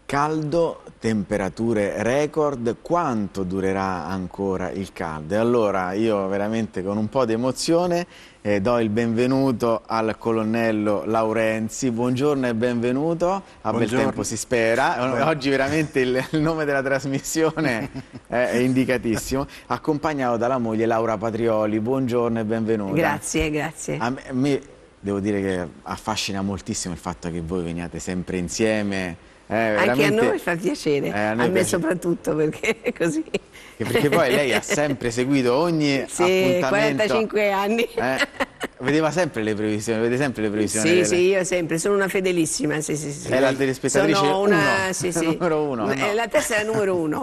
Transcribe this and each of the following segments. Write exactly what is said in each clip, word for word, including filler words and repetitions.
Caldo, temperature record, quanto durerà ancora il caldo? E allora io veramente con un po' di emozione eh, do il benvenuto al colonnello Laurenzi. Buongiorno e benvenuto, a Buongiorno. Bel Tempo si spera. Buongiorno. Oggi veramente il, il nome della trasmissione è, è indicatissimo, accompagnato dalla moglie Laura Patrioli. Buongiorno e benvenuta. Grazie, grazie. A me, a me devo dire che affascina moltissimo il fatto che voi veniate sempre insieme. Eh, Anche a noi fa piacere, eh, a, a me piace. Soprattutto perché è così. Che perché poi lei ha sempre seguito ogni sì, appuntamento. quarantacinque anni. Eh, vedeva sempre le previsioni, vede sempre le previsioni. Sì, delle... sì, io sempre, sono una fedelissima. Sì, sì, sì. È la telespettatrice sono una, uno, sì, sì. numero uno. No. La testa è la numero uno.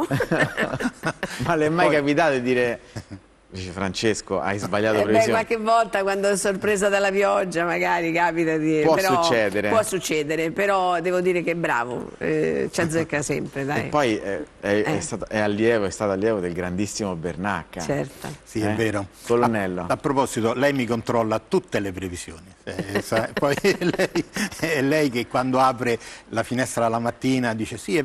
Ma le è mai poi... capitato di dire... Dice Francesco, hai sbagliato eh previsione. Beh, qualche volta quando è sorpresa dalla pioggia magari capita di... Può però, succedere. Può succedere, però devo dire che è bravo, eh, ci azzecca sempre, dai. E poi è, è, eh. è, stato, è allievo, è stato allievo del grandissimo Bernacca. Certo. Sì, eh? è vero. Colonnello. A, a proposito, lei mi controlla tutte le previsioni. Eh, sa, poi lei, è lei che quando apre la finestra la mattina dice sì, è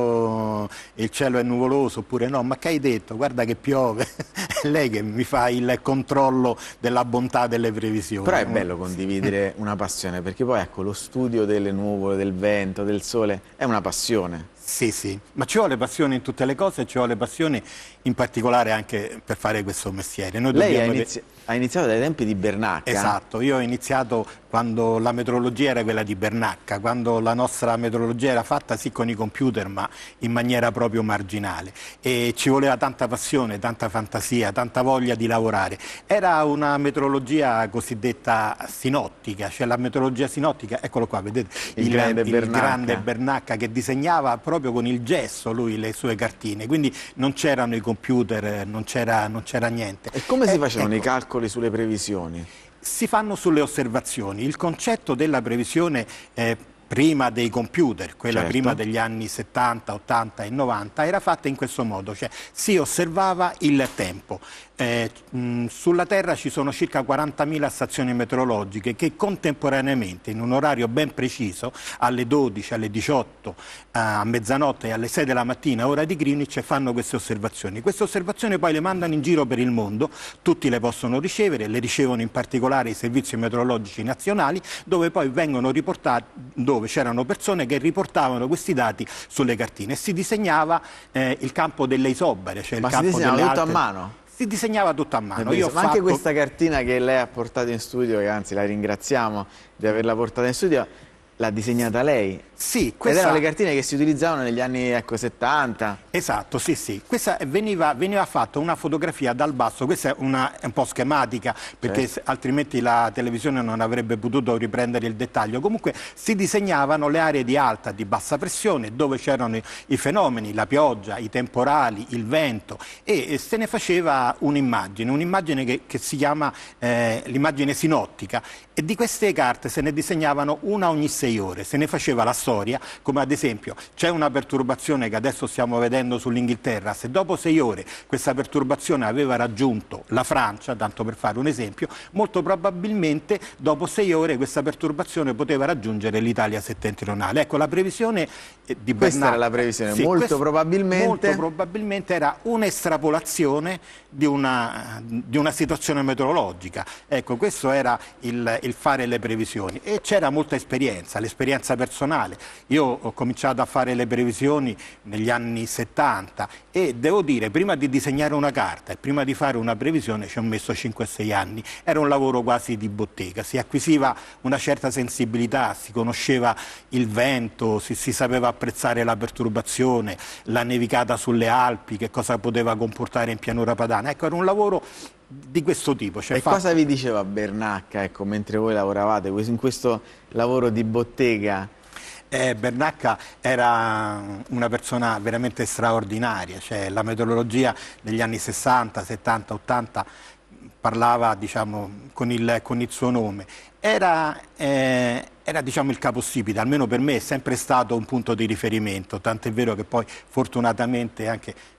vero, il cielo è nuvoloso, oppure no, ma che hai detto? Guarda che piove. È lei che mi fa il controllo della bontà delle previsioni. Però è bello condividere una passione, perché poi ecco, lo studio delle nuvole, del vento, del sole, è una passione. Sì, sì, ma ci vuole passione in tutte le cose, ci vuole passione in particolare anche per fare questo mestiere. Noi Lei ha, dobbiamo... inizi... ha iniziato dai tempi di Bernacca. Esatto, io ho iniziato quando la metrologia era quella di Bernacca, quando la nostra metrologia era fatta sì con i computer, ma in maniera proprio marginale. E ci voleva tanta passione, tanta fantasia, tanta voglia di lavorare. Era una metrologia cosiddetta sinottica, cioè la metrologia sinottica, eccolo qua, vedete, il, il, grande, il Bernacca. grande Bernacca che disegnava proprio con il gesso lui le sue cartine, quindi non c'erano i computer, non c'era niente. E come si eh, facevano ecco, i calcoli sulle previsioni? Si fanno sulle osservazioni. Il concetto della previsione eh, prima dei computer, quella certo. prima degli anni settanta, ottanta e novanta, era fatta in questo modo, cioè si osservava il tempo. Eh, mh, sulla Terra ci sono circa quarantamila stazioni meteorologiche che contemporaneamente, in un orario ben preciso, alle dodici, alle diciotto, a mezzanotte e alle sei della mattina, ora di Greenwich, fanno queste osservazioni. Queste osservazioni poi le mandano in giro per il mondo, tutti le possono ricevere, le ricevono in particolare i servizi meteorologici nazionali, dove poi vengono riportati, dove c'erano persone che riportavano questi dati sulle cartine e si disegnava eh, il campo delle isobare, cioè Ma il si campo disegnava delle tutto altre... a mano? Si disegnava tutto a mano. Io Io ho ma fatto... anche questa cartina che lei ha portato in studio, che anzi la ringraziamo di averla portata in studio, l'ha disegnata lei? Sì, questa... Ed erano le cartine che si utilizzavano negli anni ecco, settanta. Esatto, sì, sì. Questa veniva, veniva fatta una fotografia dal basso, questa è, una, è un po' schematica perché certo. altrimenti la televisione non avrebbe potuto riprendere il dettaglio. Comunque si disegnavano le aree di alta, di bassa pressione, dove c'erano i, i fenomeni, la pioggia, i temporali, il vento e, e se ne faceva un'immagine, un'immagine che, che si chiama eh, l'immagine sinottica e di queste carte se ne disegnavano una ogni sei ore, se ne faceva la storia, come ad esempio c'è una perturbazione che adesso stiamo vedendo sull'Inghilterra, se dopo sei ore questa perturbazione aveva raggiunto la Francia, tanto per fare un esempio, molto probabilmente dopo sei ore questa perturbazione poteva raggiungere l'Italia settentrionale. Ecco, la previsione di Bernacca... Questa era la previsione, sì, molto questo, probabilmente... Molto probabilmente era un'estrapolazione di una, di una situazione meteorologica. Ecco, questo era il, il fare le previsioni e c'era molta esperienza, l'esperienza personale. Io ho cominciato a fare le previsioni negli anni settanta e devo dire, prima di disegnare una carta e prima di fare una previsione ci ho messo cinque sei anni. Era un lavoro quasi di bottega, si acquisiva una certa sensibilità, si conosceva il vento, si, si sapeva apprezzare la perturbazione, la nevicata sulle Alpi, che cosa poteva comportare in pianura padana. Ecco, era un lavoro di questo tipo. Cioè e fatto... cosa vi diceva Bernacca, ecco, mentre voi lavoravate in questo lavoro di bottega? Eh, Bernacca era una persona veramente straordinaria, cioè la meteorologia negli anni sessanta, settanta, ottanta parlava diciamo, con, il, con il suo nome. Era, eh, era diciamo, il capostipite, almeno per me è sempre stato un punto di riferimento, tant'è vero che poi fortunatamente anche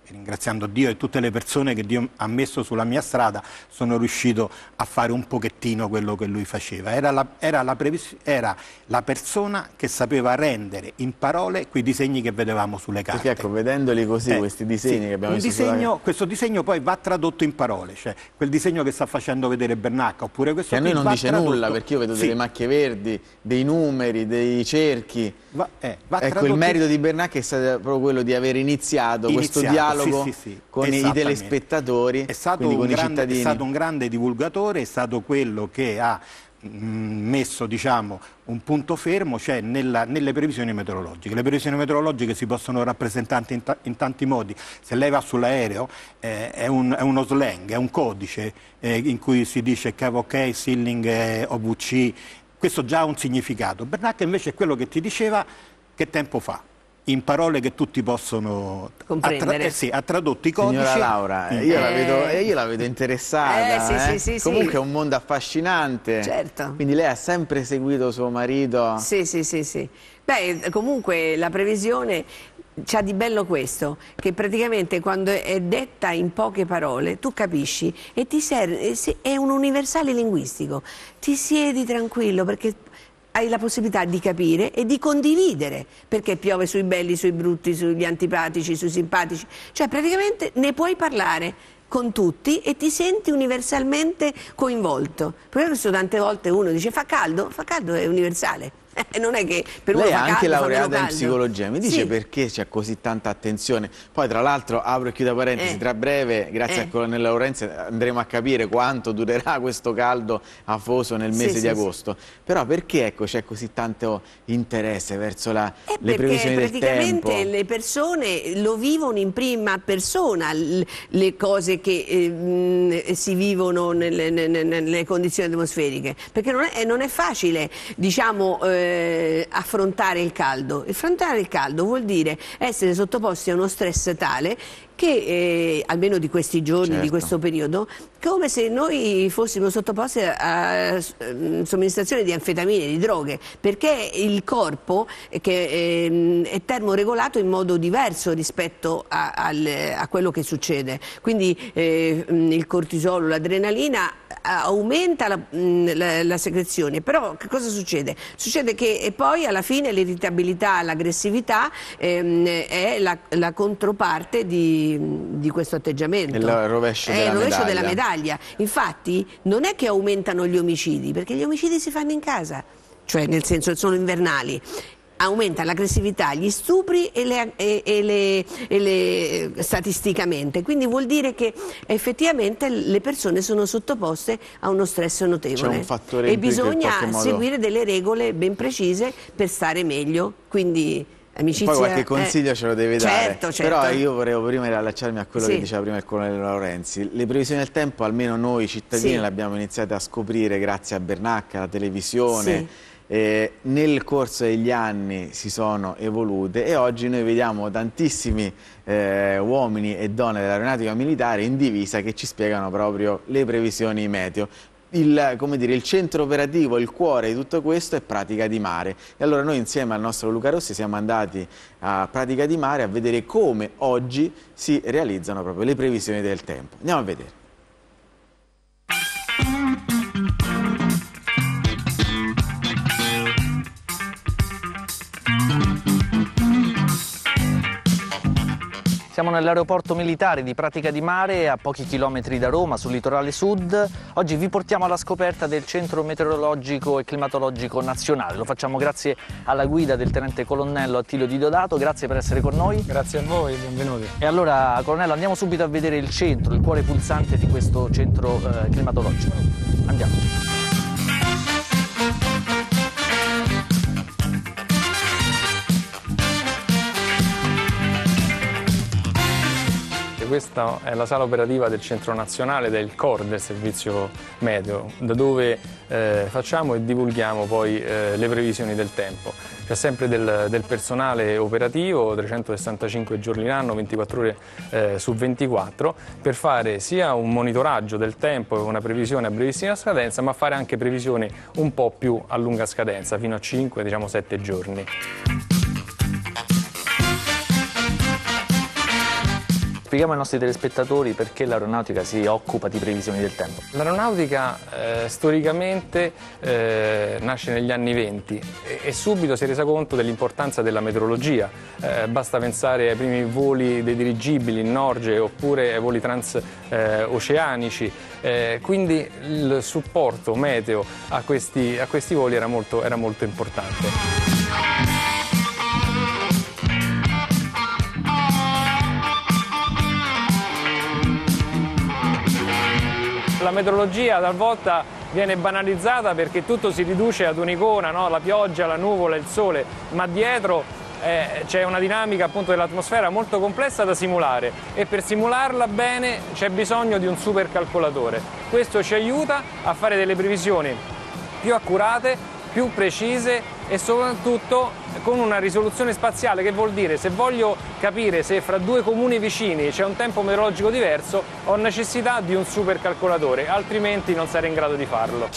ringraziando Dio e tutte le persone che Dio ha messo sulla mia strada, sono riuscito a fare un pochettino quello che lui faceva. Era la, era la, era la persona che sapeva rendere in parole quei disegni che vedevamo sulle carte. Perché ecco, vedendoli così, eh, questi disegni sì, che abbiamo un visto disegno, sulla... questo disegno poi va tradotto in parole, cioè quel disegno che sta facendo vedere Bernacca, oppure questo che a noi non dice tradotto, nulla, perché io vedo sì, delle macchie verdi, dei numeri, dei cerchi. Va, eh, va ecco, il merito di Bernacca è stato proprio quello di aver iniziato, iniziato questo dialogo sì, sì, sì, con i telespettatori, è stato, quindi un con grande, i cittadini. È stato un grande divulgatore, è stato quello che ha mh, messo, diciamo, un punto fermo, cioè nella, nelle previsioni meteorologiche. Le previsioni meteorologiche si possono rappresentare in, ta in tanti modi. Se lei va sull'aereo eh, è, un, è uno slang, è un codice eh, in cui si dice K V K, Ceiling, eh, O V C. Questo già ha un significato. Bernacca invece è quello che ti diceva che tempo fa, in parole che tutti possono comprendere. Ha, tra eh sì, ha tradotto i codici. Signora Laura, io, eh... la vedo, io la vedo interessata. Eh, sì, eh? sì, sì, Comunque sì. è un mondo affascinante. Certo. Quindi lei ha sempre seguito suo marito? Sì, sì, sì, sì. Beh, comunque la previsione c'ha di bello questo, che praticamente quando è detta in poche parole tu capisci e ti serve, è un universale linguistico, ti siedi tranquillo perché hai la possibilità di capire e di condividere, perché piove sui belli, sui brutti, sugli antipatici, sui simpatici, cioè praticamente ne puoi parlare con tutti e ti senti universalmente coinvolto. Per questo tante volte uno dice fa caldo, fa caldo è universale. Non è che per uno lei è fa anche caldo, laureata in psicologia, mi dice sì. perché c'è così tanta attenzione? Poi tra l'altro apro e chiudo parentesi, eh. tra breve grazie eh. al colonnello Laurenzi andremo a capire quanto durerà questo caldo afoso nel mese sì, di sì, agosto, sì. Però perché ecco, c'è così tanto interesse verso la, eh, le previsioni del tempo? Praticamente le persone lo vivono in prima persona, le cose che eh, si vivono nelle, nelle, nelle condizioni atmosferiche, perché non è, non è facile, diciamo, eh, affrontare il caldo. Affrontare il caldo vuol dire essere sottoposti a uno stress tale che, eh, almeno di questi giorni, certo. di questo periodo, come se noi fossimo sottoposti a, a somministrazione di anfetamine, di droghe, perché il corpo che eh, è termoregolato in modo diverso rispetto a, al, a quello che succede. Quindi eh, il cortisolo, l'adrenalina aumenta la, la, la secrezione, però che cosa succede? Succede che e poi alla fine l'irritabilità, l'aggressività ehm, è la, la controparte di, di questo atteggiamento. Il rovescio, è della, il rovescio medaglia. della medaglia. Infatti non è che aumentano gli omicidi, perché gli omicidi si fanno in casa, cioè nel senso sono invernali. Aumenta l'aggressività, gli stupri e le, e, e le, e le, statisticamente, quindi vuol dire che effettivamente le persone sono sottoposte a uno stress notevole. C'è un fattore e bisogna modo... seguire delle regole ben precise per stare meglio, quindi amicizia... Poi qualche consiglio eh, ce lo deve dare, certo, certo. Però io volevo prima riallacciarmi a quello sì. che diceva prima il colonnello Laurenzi. Le previsioni del tempo, almeno noi cittadini, sì. le abbiamo iniziate a scoprire grazie a Bernacca, alla televisione. Sì. Eh, nel corso degli anni si sono evolute e oggi noi vediamo tantissimi eh, uomini e donne dell'aeronautica militare in divisa che ci spiegano proprio le previsioni meteo. Il, come dire, il centro operativo, il cuore di tutto questo è Pratica di Mare, e allora noi insieme al nostro Luca Rossi siamo andati a Pratica di Mare a vedere come oggi si realizzano proprio le previsioni del tempo. Andiamo a vedere. Siamo nell'aeroporto militare di Pratica di Mare, a pochi chilometri da Roma, sul litorale sud. Oggi vi portiamo alla scoperta del Centro Meteorologico e Climatologico Nazionale. Lo facciamo grazie alla guida del tenente colonnello Attilio Di Dodato. Grazie per essere con noi. Grazie a voi, benvenuti. E allora, colonnello, andiamo subito a vedere il centro, il cuore pulsante di questo centro eh, climatologico. Andiamo. Questa è la sala operativa del Centro Nazionale, ed è il core del servizio meteo, da dove eh, facciamo e divulghiamo poi eh, le previsioni del tempo. C'è sempre del, del personale operativo, trecentosessantacinque giorni l'anno, ventiquattro ore eh, su ventiquattro, per fare sia un monitoraggio del tempo, una previsione a brevissima scadenza, ma fare anche previsioni un po' più a lunga scadenza, fino a cinque, diciamo sette giorni. Spieghiamo ai nostri telespettatori perché l'aeronautica si occupa di previsioni del tempo. L'aeronautica eh, storicamente eh, nasce negli anni venti e, e subito si è resa conto dell'importanza della meteorologia. Eh, basta pensare ai primi voli dei dirigibili in Norge oppure ai voli transoceanici. Eh, quindi il supporto meteo a questi, a questi voli era molto, era molto importante. La meteorologia talvolta viene banalizzata perché tutto si riduce ad un'icona, no? La pioggia, la nuvola, il sole, ma dietro eh, c'è una dinamica appunto dell'atmosfera molto complessa da simulare e per simularla bene c'è bisogno di un supercalcolatore. Questo ci aiuta a fare delle previsioni più accurate, più precise e soprattutto con una risoluzione spaziale, che vuol dire se voglio capire se fra due comuni vicini c'è un tempo meteorologico diverso ho necessità di un supercalcolatore, altrimenti non sarei in grado di farlo.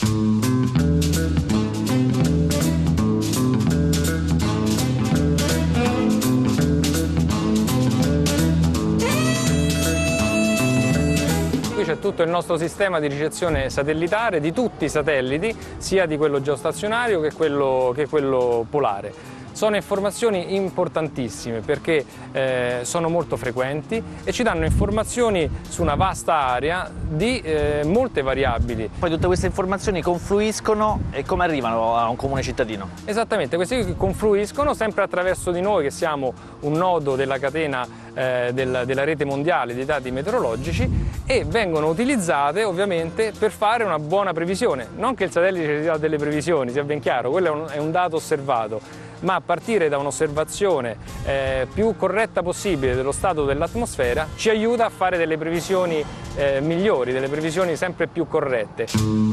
C'è tutto il nostro sistema di ricezione satellitare di tutti i satelliti, sia di quello geostazionario che quello, che quello polare. Sono informazioni importantissime perché eh, sono molto frequenti e ci danno informazioni su una vasta area di eh, molte variabili. Poi tutte queste informazioni confluiscono e come arrivano a un comune cittadino? Esattamente, questi confluiscono sempre attraverso di noi che siamo un nodo della catena eh, del, della rete mondiale dei dati meteorologici e vengono utilizzate ovviamente per fare una buona previsione. Non che il satellite ci dia delle previsioni, sia ben chiaro, quello è un, è un dato osservato, ma a partire da un'osservazione eh, più corretta possibile dello stato dell'atmosfera ci aiuta a fare delle previsioni eh, migliori, delle previsioni sempre più corrette.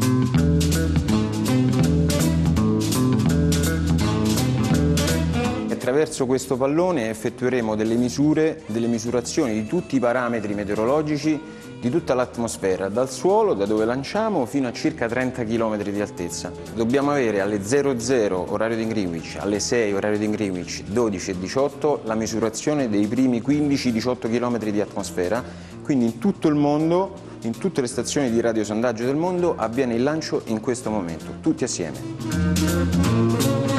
Attraverso questo pallone effettueremo delle misure, delle misurazioni di tutti i parametri meteorologici di tutta l'atmosfera, dal suolo, da dove lanciamo, fino a circa trenta chilometri di altezza. Dobbiamo avere alle zero zero orario di Greenwich, alle sei orario di Greenwich, dodici e diciotto la misurazione dei primi quindici diciotto chilometri di atmosfera, quindi in tutto il mondo, in tutte le stazioni di radiosondaggio del mondo avviene il lancio in questo momento, tutti assieme.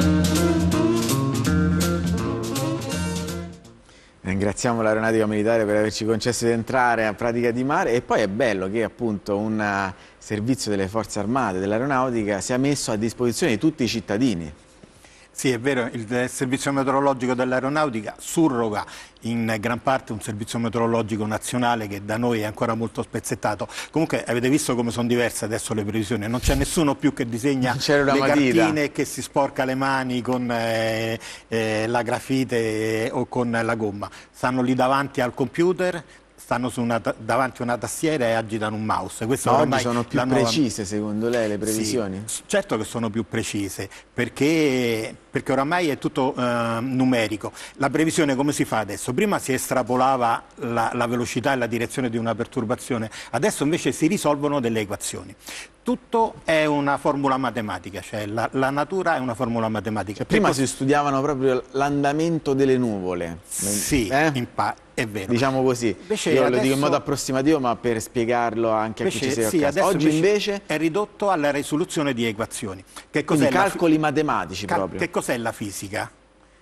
Ringraziamo l'Aeronautica Militare per averci concesso di entrare a Pratica di Mare e poi è bello che appunto un servizio delle Forze Armate dell'Aeronautica sia messo a disposizione di tutti i cittadini. Sì, è vero, il servizio meteorologico dell'aeronautica surroga in gran parte un servizio meteorologico nazionale che da noi è ancora molto spezzettato. Comunque avete visto come sono diverse adesso le previsioni, non c'è nessuno più che disegna le matita. cartine e che si sporca le mani con eh, eh, la grafite o con la gomma. Stanno lì davanti al computer, stanno su una, davanti a una tastiera e agitano un mouse. Questo oggi sono più precise secondo lei le previsioni? Sì, certo che sono più precise perché, perché oramai è tutto eh, numerico. La previsione come si fa adesso? Prima si estrapolava la, la velocità e la direzione di una perturbazione, adesso invece si risolvono delle equazioni. Tutto è una formula matematica, cioè la, la natura è una formula matematica. Cioè, prima si studiavano proprio l'andamento delle nuvole. Sì, eh? in pa è vero. Diciamo così. Invece io adesso... lo dico in modo approssimativo, ma per spiegarlo anche invece, a chi ci segue sì, a casa. Oggi invece, invece è ridotto alla risoluzione di equazioni. Che quindi calcoli matematici Cal proprio. Che cos'è la fisica?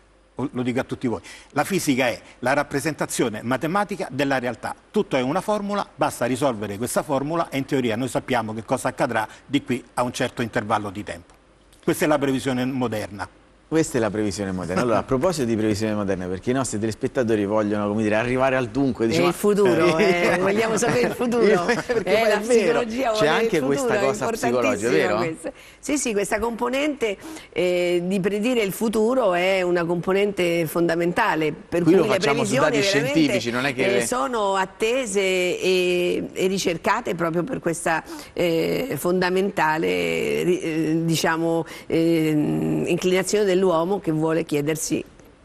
Lo dico a tutti voi. La fisica è la rappresentazione matematica della realtà. Tutto è una formula, basta risolvere questa formula e in teoria noi sappiamo che cosa accadrà di qui a un certo intervallo di tempo. Questa è la previsione moderna. Questa è la previsione moderna. Allora, a proposito di previsione moderna, perché i nostri telespettatori vogliono, come dire, arrivare al dunque. Diciamo, il futuro, eh, vogliamo sapere il futuro. Perché eh, poi la è vero, c'è anche futuro, questa cosa psicologica, vero? Questa. Sì, sì, questa componente eh, di predire il futuro è una componente fondamentale. Per Qui cui lo facciamo su dati scientifici, non è che... Eh, sono attese e, e ricercate proprio per questa eh, fondamentale eh, diciamo, eh, inclinazione dell'uomo che vuole chiedersi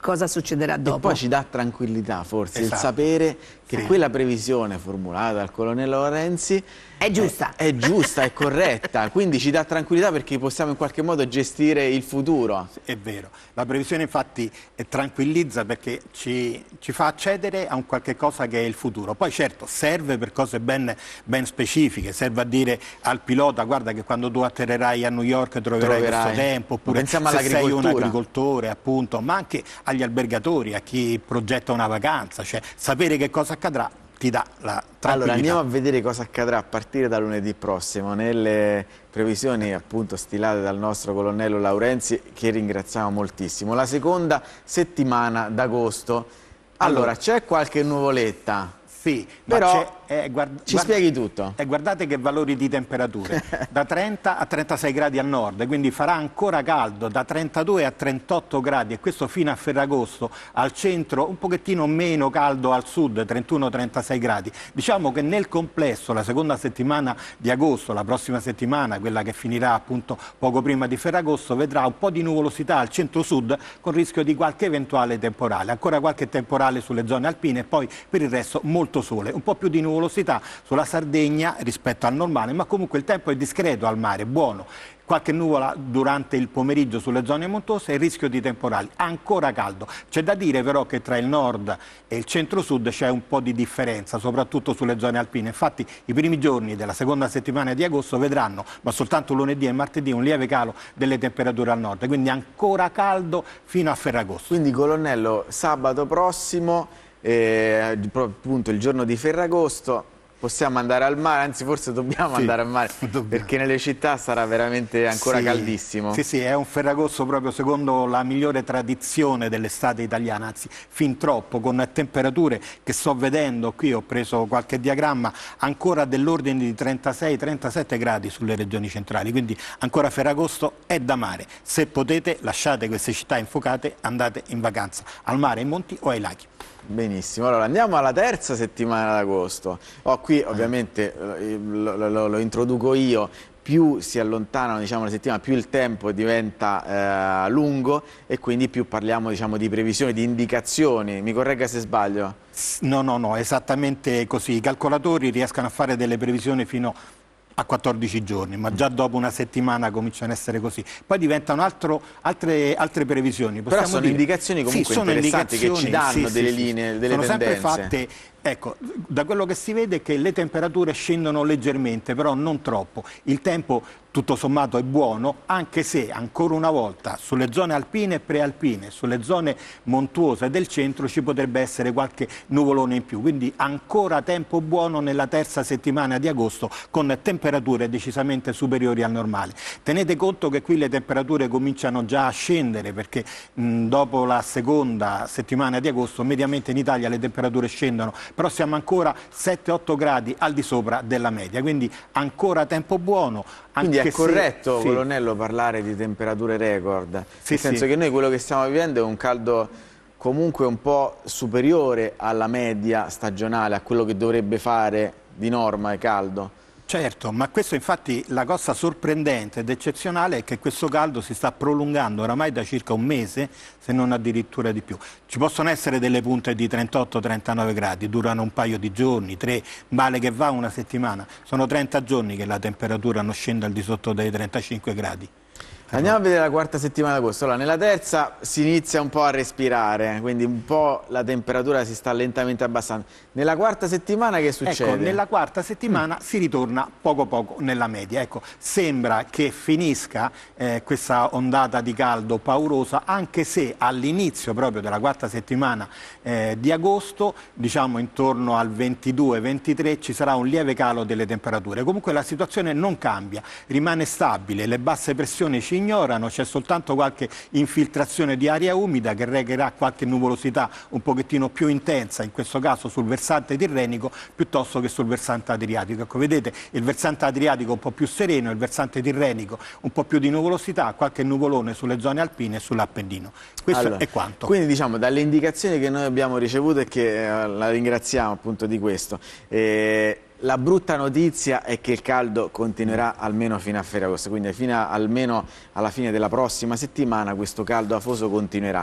cosa succederà dopo. E poi ci dà tranquillità forse, esatto. il sapere che sì. quella previsione formulata dal colonnello Lorenzi è giusta, è, è giusta, è corretta, quindi ci dà tranquillità perché possiamo in qualche modo gestire il futuro. È vero, la previsione infatti tranquillizza perché ci, ci fa accedere a un qualche cosa che è il futuro. Poi certo serve per cose ben, ben specifiche, serve a dire al pilota guarda che quando tu atterrerai a New York troverai, troverai. questo tempo, oppure se sei un agricoltore appunto, ma anche agli albergatori, a chi progetta una vacanza, cioè sapere che cosa accadrà ti dà la tranquillità. Allora andiamo a vedere cosa accadrà a partire da lunedì prossimo nelle previsioni appunto stilate dal nostro colonnello Lorenzi, che ringraziamo moltissimo. La seconda settimana d'agosto. Allora, allora c'è qualche nuvoletta? Sì, però eh, guarda, ci guarda, spieghi tutto. Eh, guardate che valori di temperature, da trenta a trentasei gradi a nord, quindi farà ancora caldo, da trentadue a trentotto gradi, e questo fino a Ferragosto. Al centro un pochettino meno caldo al sud, trentuno trentasei gradi. Diciamo che nel complesso la seconda settimana di agosto, la prossima settimana, quella che finirà appunto poco prima di Ferragosto, vedrà un po' di nuvolosità al centro-sud con rischio di qualche eventuale temporale, ancora qualche temporale sulle zone alpine e poi per il resto molto sole, un po' più di nuvolosità sulla Sardegna rispetto al normale, ma comunque il tempo è discreto al mare, buono. Qualche nuvola durante il pomeriggio sulle zone montuose e il rischio di temporali, ancora caldo. C'è da dire però che tra il nord e il centro-sud c'è un po' di differenza, soprattutto sulle zone alpine. Infatti i primi giorni della seconda settimana di agosto vedranno, ma soltanto lunedì e martedì, un lieve calo delle temperature al nord, quindi ancora caldo fino a Ferragosto. Quindi colonnello, sabato prossimo, Eh, appunto il giorno di Ferragosto, possiamo andare al mare, anzi forse dobbiamo sì, andare al mare dobbiamo. perché nelle città sarà veramente ancora sì, caldissimo. Sì, sì, è un Ferragosto proprio secondo la migliore tradizione dell'estate italiana, anzi fin troppo, con temperature che sto vedendo, qui ho preso qualche diagramma, ancora dell'ordine di trentasei trentasette gradi sulle regioni centrali, quindi ancora Ferragosto è da mare. Se potete lasciate queste città infuocate, andate in vacanza al mare, ai monti o ai laghi. Benissimo, allora andiamo alla terza settimana d'agosto. Oh, qui ovviamente eh, lo, lo, lo introduco io, più si allontanano diciamo, le settimane, più il tempo diventa eh, lungo e quindi più parliamo diciamo, di previsioni, di indicazioni. Mi corregga se sbaglio? No, no, no, esattamente così. I calcolatori riescono a fare delle previsioni fino a quattordici giorni, ma già dopo una settimana cominciano a essere così. Poi diventano altro, altre, altre previsioni. Possiamo Però sono dire, indicazioni comunque sì, sono interessanti che ci danno sì, delle sì, linee, delle sono tendenze. Sempre fatte, ecco, da quello che si vede è che le temperature scendono leggermente, però non troppo. Il tempo tutto sommato è buono, anche se ancora una volta sulle zone alpine e prealpine, sulle zone montuose del centro ci potrebbe essere qualche nuvolone in più, quindi ancora tempo buono nella terza settimana di agosto con temperature decisamente superiori al normale. Tenete conto che qui le temperature cominciano già a scendere perché mh, dopo la seconda settimana di agosto mediamente in Italia le temperature scendono, però siamo ancora sette otto gradi al di sopra della media, quindi ancora tempo buono. Quindi è corretto, sì. colonnello, parlare di temperature record, sì, nel senso sì. che noi quello che stiamo vivendo è un caldo comunque un po' superiore alla media stagionale, a quello che dovrebbe fare di norma è caldo. Certo, ma questo infatti la cosa sorprendente ed eccezionale è che questo caldo si sta prolungando oramai da circa un mese, se non addirittura di più. Ci possono essere delle punte di trentotto trentanove gradi, durano un paio di giorni, tre, male che va una settimana. Sono trenta giorni che la temperatura non scende al di sotto dei trentacinque gradi. Andiamo a vedere la quarta settimana d'agosto. Allora, nella terza si inizia un po' a respirare, quindi un po' la temperatura si sta lentamente abbassando. Nella quarta settimana che succede? Ecco, nella quarta settimana mm. si ritorna poco poco nella media. Ecco, sembra che finisca eh, questa ondata di caldo paurosa, anche se all'inizio proprio della quarta settimana eh, di agosto, diciamo intorno al ventidue ventitré, ci sarà un lieve calo delle temperature. Comunque la situazione non cambia, rimane stabile, le basse pressioni ci ignorano, c'è soltanto qualche infiltrazione di aria umida che regherà qualche nuvolosità un pochettino più intensa, in questo caso sul versante tirrenico piuttosto che sul versante adriatico. Ecco, vedete, il versante adriatico un po' più sereno, il versante tirrenico un po' più di nuvolosità, qualche nuvolone sulle zone alpine e sull'Appennino. Questo allora, è quanto. Quindi diciamo dalle indicazioni che noi abbiamo ricevuto e che eh, la ringraziamo appunto di questo. Eh, La brutta notizia è che il caldo continuerà almeno fino a Ferragosto, quindi fino a, almeno alla fine della prossima settimana questo caldo afoso continuerà.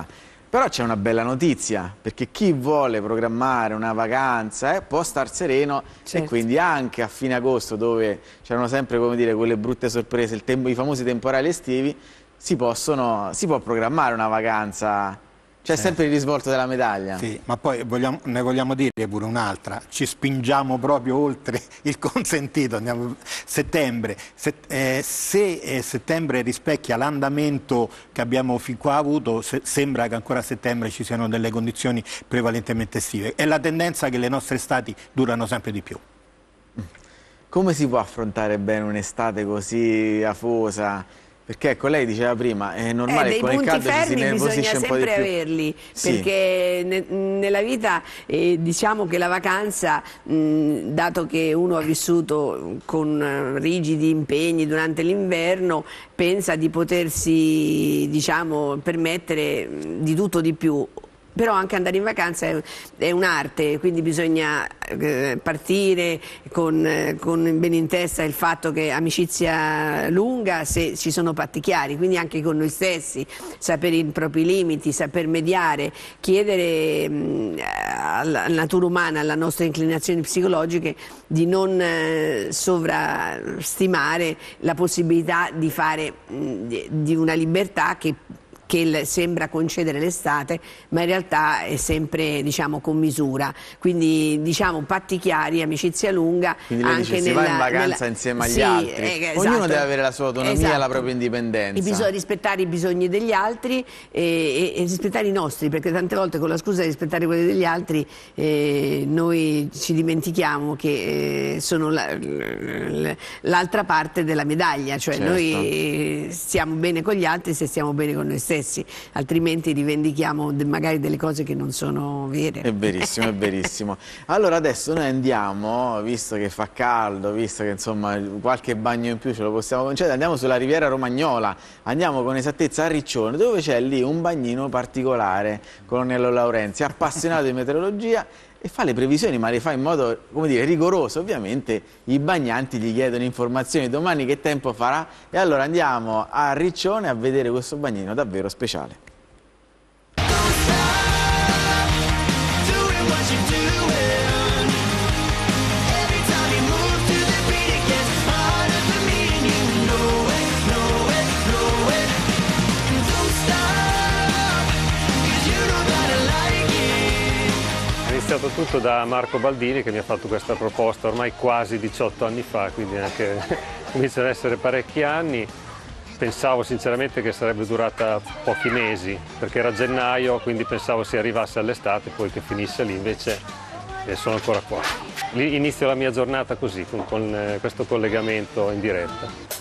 Però c'è una bella notizia, perché chi vuole programmare una vacanza eh, può star sereno, certo. E quindi anche a fine agosto, dove c'erano sempre, come dire, quelle brutte sorprese, il tempo, i famosi temporali estivi, si, possono, si può programmare una vacanza. C'è sì. sempre il risvolto della medaglia. Sì, ma poi vogliamo, ne vogliamo dire pure un'altra, ci spingiamo proprio oltre il consentito, andiamo settembre. Set, eh, se eh, settembre rispecchia l'andamento che abbiamo fin qua avuto, se, sembra che ancora a settembre ci siano delle condizioni prevalentemente estive. È la tendenza che le nostre estati durano sempre di più. Come si può affrontare bene un'estate così afosa? Perché ecco, lei diceva prima, è normale eh, che con il caldo ci si nervosisce un po' di più. Bisogna sempre averli, sì. perché ne, nella vita eh, diciamo che la vacanza, mh, dato che uno ha vissuto con uh, rigidi impegni durante l'inverno, pensa di potersi, diciamo, permettere di tutto di più. Però anche andare in vacanza è, è un'arte, quindi bisogna eh, partire con, eh, con ben in testa il fatto che amicizia lunga se ci sono patti chiari, quindi anche con noi stessi, sapere i propri limiti, saper mediare, chiedere mh, alla natura umana, alle nostre inclinazioni psicologiche di non eh, sovrastimare la possibilità di fare mh, di, di una libertà che che sembra concedere l'estate, ma in realtà è sempre, diciamo, con misura. Quindi, diciamo, patti chiari, amicizia lunga. Quindi lei anche dice, nella, si va in vacanza nella... insieme agli sì, altri. Eh, Ognuno esatto. deve avere la sua autonomia esatto. e la propria indipendenza. Bisogna rispettare i bisogni degli altri e, e, e rispettare i nostri, perché tante volte con la scusa di rispettare quelli degli altri eh, noi ci dimentichiamo che eh, sono l'altra parte della medaglia, cioè certo. noi stiamo bene con gli altri se stiamo bene con noi stessi. Altrimenti rivendichiamo de magari delle cose che non sono vere. È verissimo, è verissimo. Allora adesso noi andiamo, visto che fa caldo, visto che insomma qualche bagno in più ce lo possiamo concedere, andiamo sulla Riviera Romagnola, andiamo con esattezza a Riccione, dove c'è lì un bagnino particolare, colonnello Laurenzi, appassionato di meteorologia, e fa le previsioni, ma le fa in modo, come dire, rigoroso. Ovviamente i bagnanti gli chiedono informazioni, domani che tempo farà, e allora andiamo a Riccione a vedere questo bagnino davvero speciale. È iniziato tutto da Marco Baldini, che mi ha fatto questa proposta ormai quasi diciotto anni fa, quindi anche cominciano ad essere parecchi anni. Pensavo sinceramente che sarebbe durata pochi mesi, perché era gennaio, quindi pensavo si arrivasse all'estate, poi che finisse lì, invece eh, sono ancora qua. Lì inizio la mia giornata così, con, con eh, questo collegamento in diretta.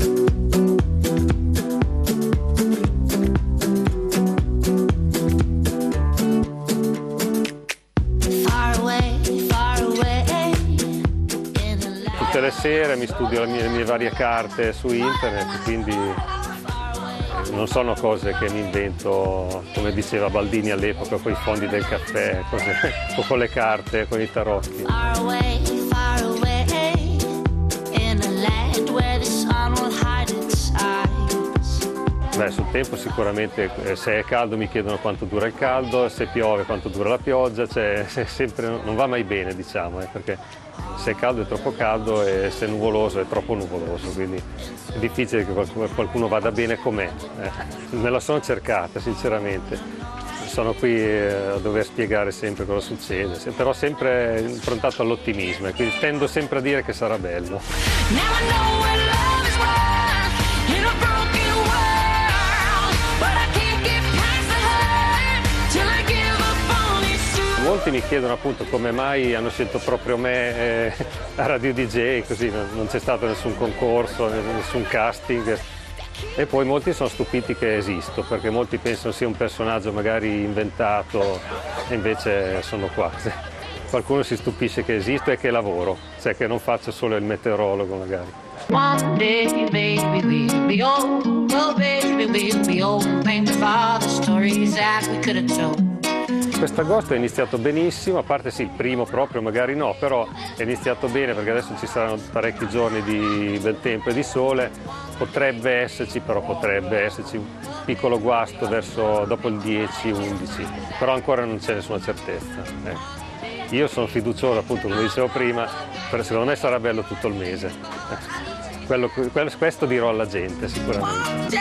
Tutte le sere mi studio le mie, le mie varie carte su internet, quindi non sono cose che mi invento, come diceva Baldini all'epoca, con i fondi del caffè, cose, o con le carte, con i tarocchi. Beh, sul tempo sicuramente, se è caldo mi chiedono quanto dura il caldo, se piove quanto dura la pioggia, cioè sempre, non va mai bene, diciamo, eh, perché se è caldo è troppo caldo e se è nuvoloso è troppo nuvoloso, quindi è difficile che qualcuno vada bene com'è. Eh. Me la sono cercata sinceramente, sono qui a dover spiegare sempre cosa succede, però sempre improntato all'ottimismo e quindi tendo sempre a dire che sarà bello. Molti mi chiedono appunto come mai hanno scelto proprio me eh, a Radio D J, così non, non c'è stato nessun concorso, nessun casting. E poi molti sono stupiti che esisto, perché molti pensano sia un personaggio magari inventato e invece sono qua. Qualcuno si stupisce che esisto e che lavoro, cioè che non faccio solo il meteorologo magari. One day, baby, we'll be old. Oh, baby, we'll be old. Think of all the stories that we could have told. Quest'agosto è iniziato benissimo, a parte sì, il primo proprio magari no, però è iniziato bene perché adesso ci saranno parecchi giorni di bel tempo e di sole, potrebbe esserci, però potrebbe esserci piccolo guasto verso dopo il dieci undici, però ancora non c'è nessuna certezza. Eh. Io sono fiducioso, appunto, come dicevo prima, per, secondo me sarà bello tutto il mese. Quello, quello, questo dirò alla gente sicuramente.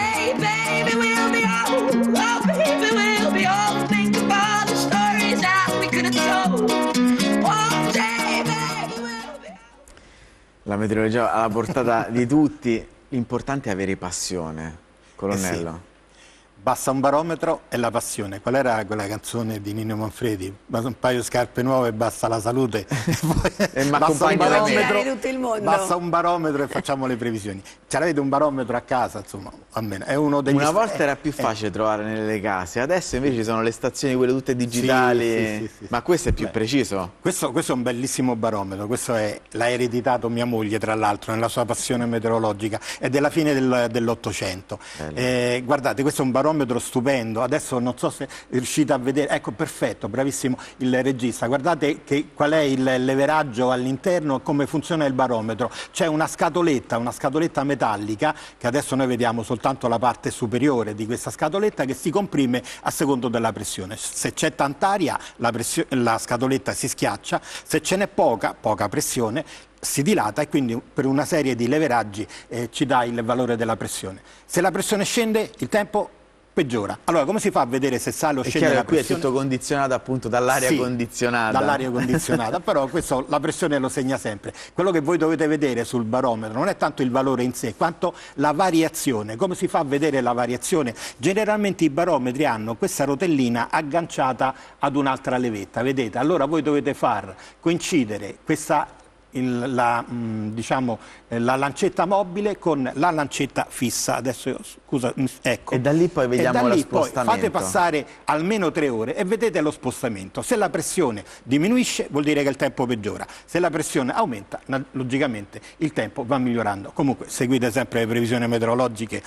La meteorologia alla portata di tutti, l'importante è avere passione, colonnello. Eh sì. Basta un barometro e la passione. Qual era quella canzone di Nino Manfredi? Basta un paio di scarpe nuove, basta la salute. E mi basta, un barometro, tutto il mondo. basta un barometro e facciamo le previsioni. Ce l'avete un barometro a casa, insomma, almeno. È uno degli Una volta eh, era più facile eh. trovare nelle case, adesso invece ci sono le stazioni, quelle tutte digitali. Sì, sì, sì, sì, ma questo è più Beh, preciso? Questo, questo è un bellissimo barometro, questo è, l'ha ereditato mia moglie, tra l'altro, nella sua passione meteorologica, è della fine del, dell'Ottocento. Eh, guardate, questo è un barometro stupendo. Adesso non so se riuscite a vedere, ecco, perfetto, bravissimo il regista. Guardate che, qual è il leveraggio all'interno, come funziona il barometro. C'è una scatoletta, una scatoletta metallica, che adesso noi vediamo soltanto la parte superiore di questa scatoletta, che si comprime a secondo della pressione. Se c'è tanta aria, la, la scatoletta si schiaccia, se ce n'è poca, poca pressione, si dilata, e quindi per una serie di leveraggi eh, ci dà il valore della pressione. Se la pressione scende, il tempo peggiora. Allora, come si fa a vedere se sale o è scende la qui pressione? È tutto condizionato appunto dall'aria sì, condizionata. dall'aria condizionata, però questo, la pressione lo segna sempre. Quello che voi dovete vedere sul barometro non è tanto il valore in sé, quanto la variazione. Come si fa a vedere la variazione? Generalmente i barometri hanno questa rotellina agganciata ad un'altra levetta, vedete? Allora voi dovete far coincidere questa Il, la, mh, diciamo, eh, la lancetta mobile con la lancetta fissa. Adesso io, scusa, ecco. E da lì poi vediamo lo spostamento. Poi fate passare almeno tre ore e vedete lo spostamento. Se la pressione diminuisce vuol dire che il tempo peggiora, se la pressione aumenta logicamente il tempo va migliorando. Comunque seguite sempre le previsioni meteorologiche.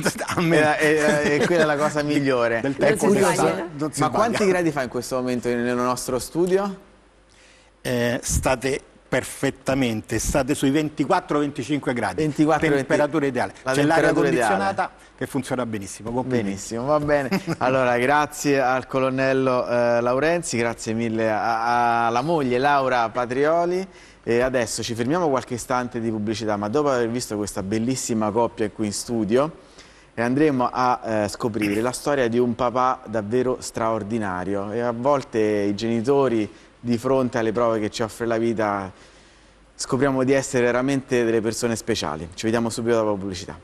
E, e, e quella è la cosa migliore. Del tempo non si che sbaglia. non si Ma sbaglia. quanti gradi fa in questo momento nel nostro studio? Eh, state perfettamente, state sui ventiquattro venticinque gradi, ventiquattro, temperatura ideale. C'è l'aria condizionata che funziona benissimo. Benissimo, va bene. Allora, grazie al colonnello eh, Laurenzi, grazie mille alla moglie Laura Patrioli. E adesso ci fermiamo qualche istante di pubblicità, ma dopo aver visto questa bellissima coppia qui in studio, e andremo a eh, scoprire la storia di un papà davvero straordinario. E a volte i genitori, di fronte alle prove che ci offre la vita, scopriamo di essere veramente delle persone speciali. Ci vediamo subito dopo la pubblicità.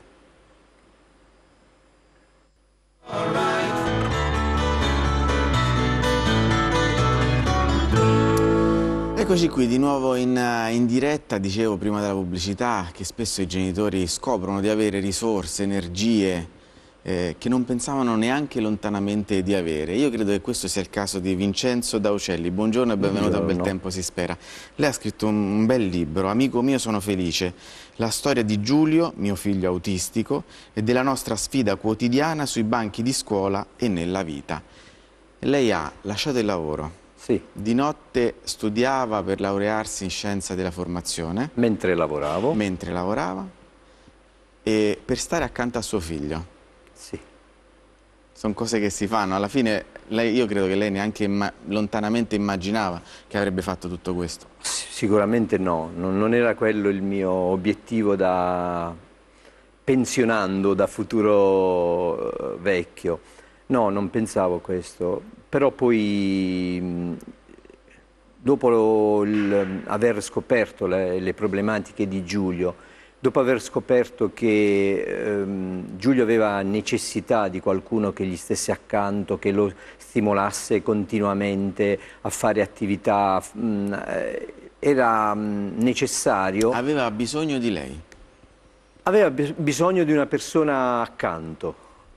Eccoci qui di nuovo in, in diretta. Dicevo prima della pubblicità che spesso i genitori scoprono di avere risorse, energie Eh, che non pensavano neanche lontanamente di avere. Io credo che questo sia il caso di Vincenzo Daucelli. Buongiorno e benvenuto Buongiorno. a Bel Tempo si spera. Lei ha scritto un, un bel libro, Amico mio sono felice, la storia di Giulio, mio figlio autistico, e della nostra sfida quotidiana sui banchi di scuola e nella vita. E lei ha lasciato il lavoro. Sì. Di notte studiava per laurearsi in scienza della formazione. Mentre lavoravo. Mentre lavorava. E per stare accanto a suo figlio. Sì. Sono cose che si fanno. Alla fine lei, io credo che lei neanche imma lontanamente immaginava che avrebbe fatto tutto questo. Sicuramente no, non, non era quello il mio obiettivo da pensionando da futuro vecchio. No, non pensavo questo. Però poi dopo il, aver scoperto le, le problematiche di Giulio, dopo aver scoperto che ehm, Giulio aveva necessità di qualcuno che gli stesse accanto, che lo stimolasse continuamente a fare attività, mh, era mh, necessario. Aveva bisogno di lei? Aveva bisogno di una persona accanto.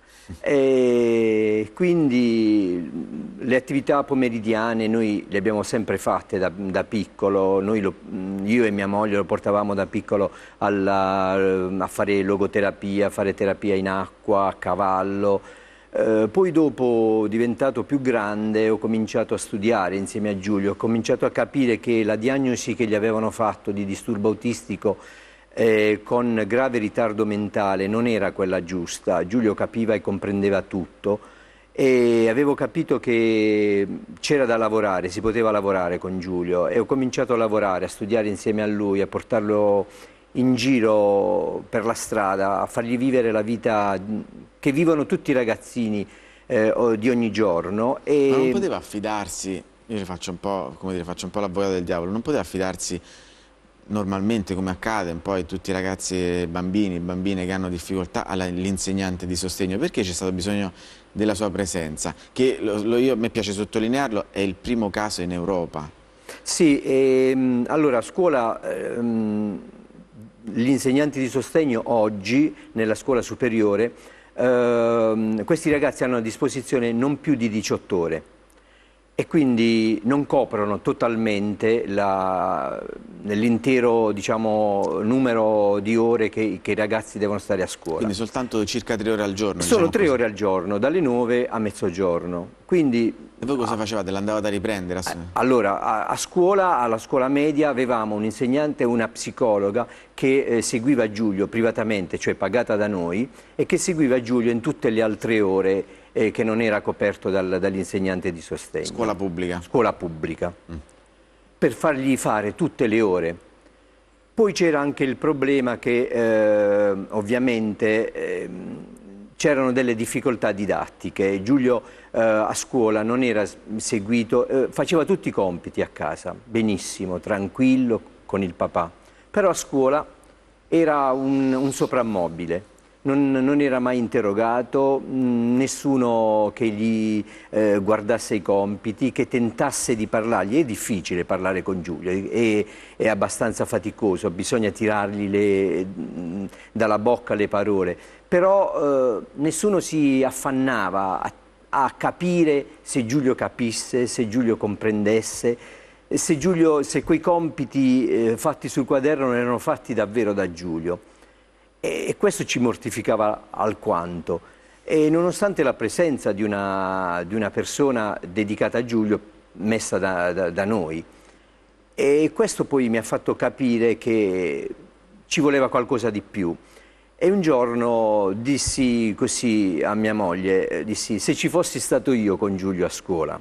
E quindi le attività pomeridiane noi le abbiamo sempre fatte da, da piccolo. Noi lo, io e mia moglie lo portavamo da piccolo alla, a fare logoterapia, a fare terapia in acqua, a cavallo. Eh, poi dopo, diventato più grande, ho cominciato a studiare insieme a Giulio, ho cominciato a capire che la diagnosi che gli avevano fatto di disturbo autistico eh, con grave ritardo mentale, non era quella giusta. Giulio capiva e comprendeva tutto e avevo capito che c'era da lavorare, si poteva lavorare con Giulio e ho cominciato a lavorare, a studiare insieme a lui, a portarlo in giro per la strada, a fargli vivere la vita che vivono tutti i ragazzini eh, di ogni giorno. E... Ma non poteva affidarsi, io le faccio un po', come dire, faccio un po' l'avvocato del diavolo, non poteva affidarsi normalmente, come accade un po' a tutti i ragazzi e bambini, bambine che hanno difficoltà, all'insegnante di sostegno, perché c'è stato bisogno della sua presenza, che lo, lo, io, a me piace sottolinearlo, è il primo caso in Europa. Sì, ehm, allora a scuola ehm, gli insegnanti di sostegno oggi, nella scuola superiore, ehm, questi ragazzi hanno a disposizione non più di diciotto ore e quindi non coprono totalmente l'intero, diciamo, numero di ore che, che i ragazzi devono stare a scuola. Quindi soltanto circa tre ore al giorno? Solo diciamo tre così. ore al giorno, dalle nove a mezzogiorno. Quindi, e voi cosa facevate? L'andavate a riprendere? Allora, a, a scuola, alla scuola media, avevamo un insegnante e una psicologa che eh, seguiva Giulio privatamente, cioè pagata da noi, e che seguiva Giulio in tutte le altre ore eh, che non era coperto dal, dall'insegnante di sostegno. Scuola pubblica? Scuola pubblica, mm. per fargli fare tutte le ore. Poi c'era anche il problema che eh, ovviamente eh, c'erano delle difficoltà didattiche. Giulio eh, a scuola non era seguito, eh, faceva tutti i compiti a casa, benissimo, tranquillo con il papà, però a scuola era un, un soprammobile. Non, non era mai interrogato, mh, nessuno che gli eh, guardasse i compiti, che tentasse di parlargli. È difficile parlare con Giulio, è, è abbastanza faticoso, bisogna tirargli le, mh, dalla bocca le parole, però eh, nessuno si affannava a, a capire se Giulio capisse, se Giulio comprendesse, se, Giulio, se quei compiti eh, fatti sul quaderno erano fatti davvero da Giulio. E questo ci mortificava alquanto. E nonostante la presenza di una, di una persona dedicata a Giulio, messa da, da, da noi, e questo poi mi ha fatto capire che ci voleva qualcosa di più. E un giorno dissi così a mia moglie, dissi: se ci fossi stato io con Giulio a scuola.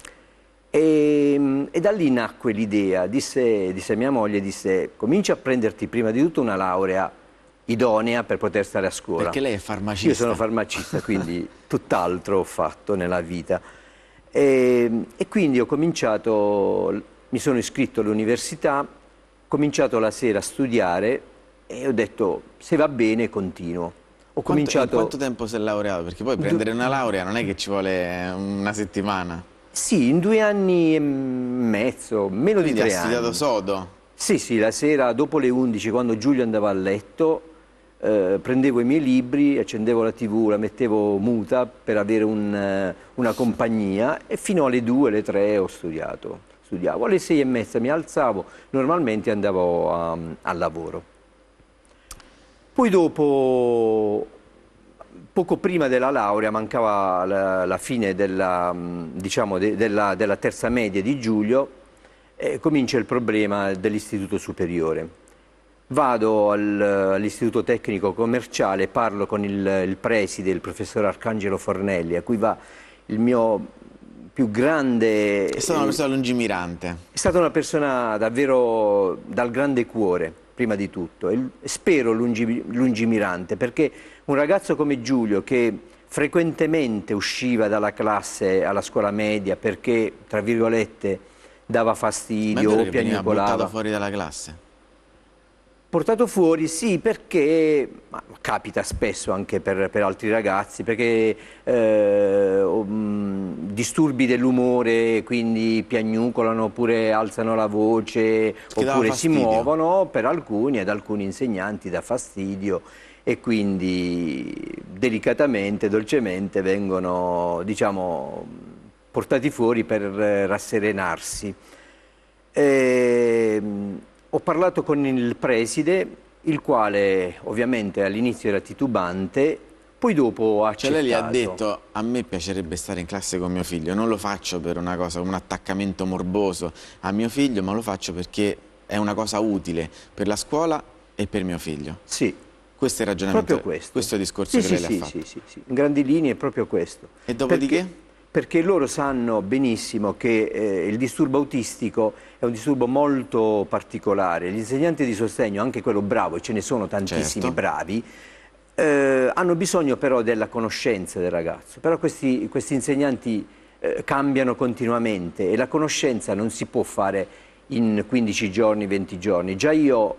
E, e da lì nacque l'idea, disse, disse mia moglie, disse: comincia a prenderti prima di tutto una laurea idonea per poter stare a scuola. Perché lei è farmacista? Io sono farmacista, quindi tutt'altro ho fatto nella vita. E, e quindi ho cominciato, mi sono iscritto all'università, ho cominciato la sera a studiare e ho detto: se va bene continuo. Ho quanto, cominciato... in quanto tempo si è laureato? Perché poi prendere una laurea non è che ci vuole una settimana. Sì, in due anni e mezzo, meno Quindi di tre ha studiato anni. sodo? Sì, sì, la sera dopo le undici, quando Giulio andava a letto, eh, prendevo i miei libri, accendevo la tivù, la mettevo muta per avere un, eh, una compagnia, e fino alle due, alle tre ho studiato. Studiavo. Alle sei e mezza mi alzavo, normalmente andavo a, al lavoro. Poi dopo, poco prima della laurea, mancava la, la fine della, diciamo, de, della, della terza media di Giulio, e comincia il problema dell'istituto superiore. Vado all'istituto tecnico commerciale, parlo con il, il preside, il professor Arcangelo Fornelli, a cui va il mio più grande... È stata una persona lungimirante. È stata una persona davvero dal grande cuore, prima di tutto, e spero lungi, lungimirante, perché un ragazzo come Giulio, che frequentemente usciva dalla classe alla scuola media perché, tra virgolette, dava fastidio o piagnucolava. Portato fuori dalla classe? Portato fuori, sì, perché ma capita spesso anche per, per altri ragazzi, perché eh, um, disturbi dell'umore, quindi piagnucolano oppure alzano la voce, che oppure si muovono, per alcuni, ad alcuni insegnanti dà fastidio, e quindi delicatamente, dolcemente vengono, diciamo, portati fuori per rasserenarsi. E, ho parlato con il preside, il quale ovviamente all'inizio era titubante, poi dopo ha accettato. Cioè lei gli ha detto: a me piacerebbe stare in classe con mio figlio, non lo faccio per una cosa, un attaccamento morboso a mio figlio, ma lo faccio perché è una cosa utile per la scuola e per mio figlio. Sì. Questo è il ragionamento, proprio questo. questo è il discorso sì, che sì, lei sì, le ha fatto. Sì, sì, sì, in grandi linee è proprio questo. E dopodiché? Perché, perché loro sanno benissimo che eh, il disturbo autistico è un disturbo molto particolare. Gli insegnanti di sostegno, anche quello bravo, e ce ne sono tantissimi certo. bravi, eh, hanno bisogno però della conoscenza del ragazzo. Però questi, questi insegnanti eh, cambiano continuamente e la conoscenza non si può fare in quindici giorni, venti giorni. Già io,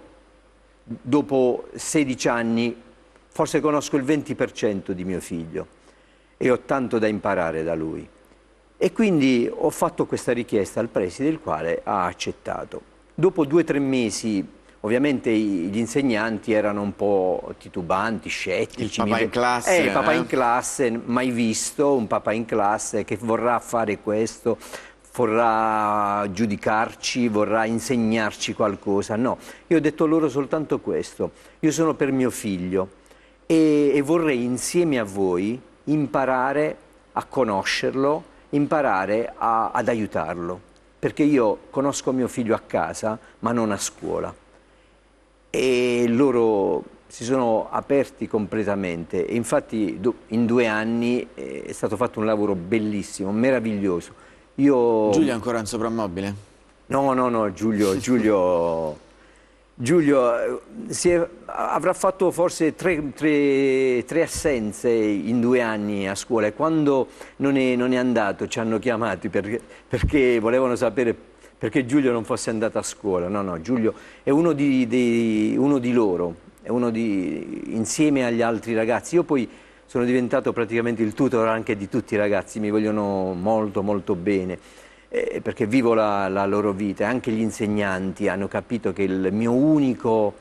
dopo sedici anni, forse conosco il venti per cento di mio figlio e ho tanto da imparare da lui. E quindi ho fatto questa richiesta al preside, il quale ha accettato. Dopo due o tre mesi, ovviamente gli insegnanti erano un po' titubanti, scettici. Il papà in classe. Eh, papà eh? in classe, mai visto un papà in classe che vorrà fare questo, vorrà giudicarci, vorrà insegnarci qualcosa. No, io ho detto loro soltanto questo. Io sono per mio figlio e, e vorrei insieme a voi imparare a conoscerlo, imparare a, ad aiutarlo, perché io conosco mio figlio a casa ma non a scuola, e loro si sono aperti completamente e infatti in due anni è stato fatto un lavoro bellissimo, meraviglioso. Io... Giulio è ancora in soprammobile? No, no, no, Giulio, Giulio, Giulio si è, avrà fatto forse tre, tre, tre assenze in due anni a scuola, e quando non è, non è andato ci hanno chiamati perché, perché volevano sapere perché Giulio non fosse andato a scuola. No, no, Giulio è uno di, di, uno di loro, è uno di, insieme agli altri ragazzi. Io poi sono diventato praticamente il tutor anche di tutti i ragazzi, mi vogliono molto molto bene. Eh, perché vivo la, la loro vita. Anche gli insegnanti hanno capito che il mio unico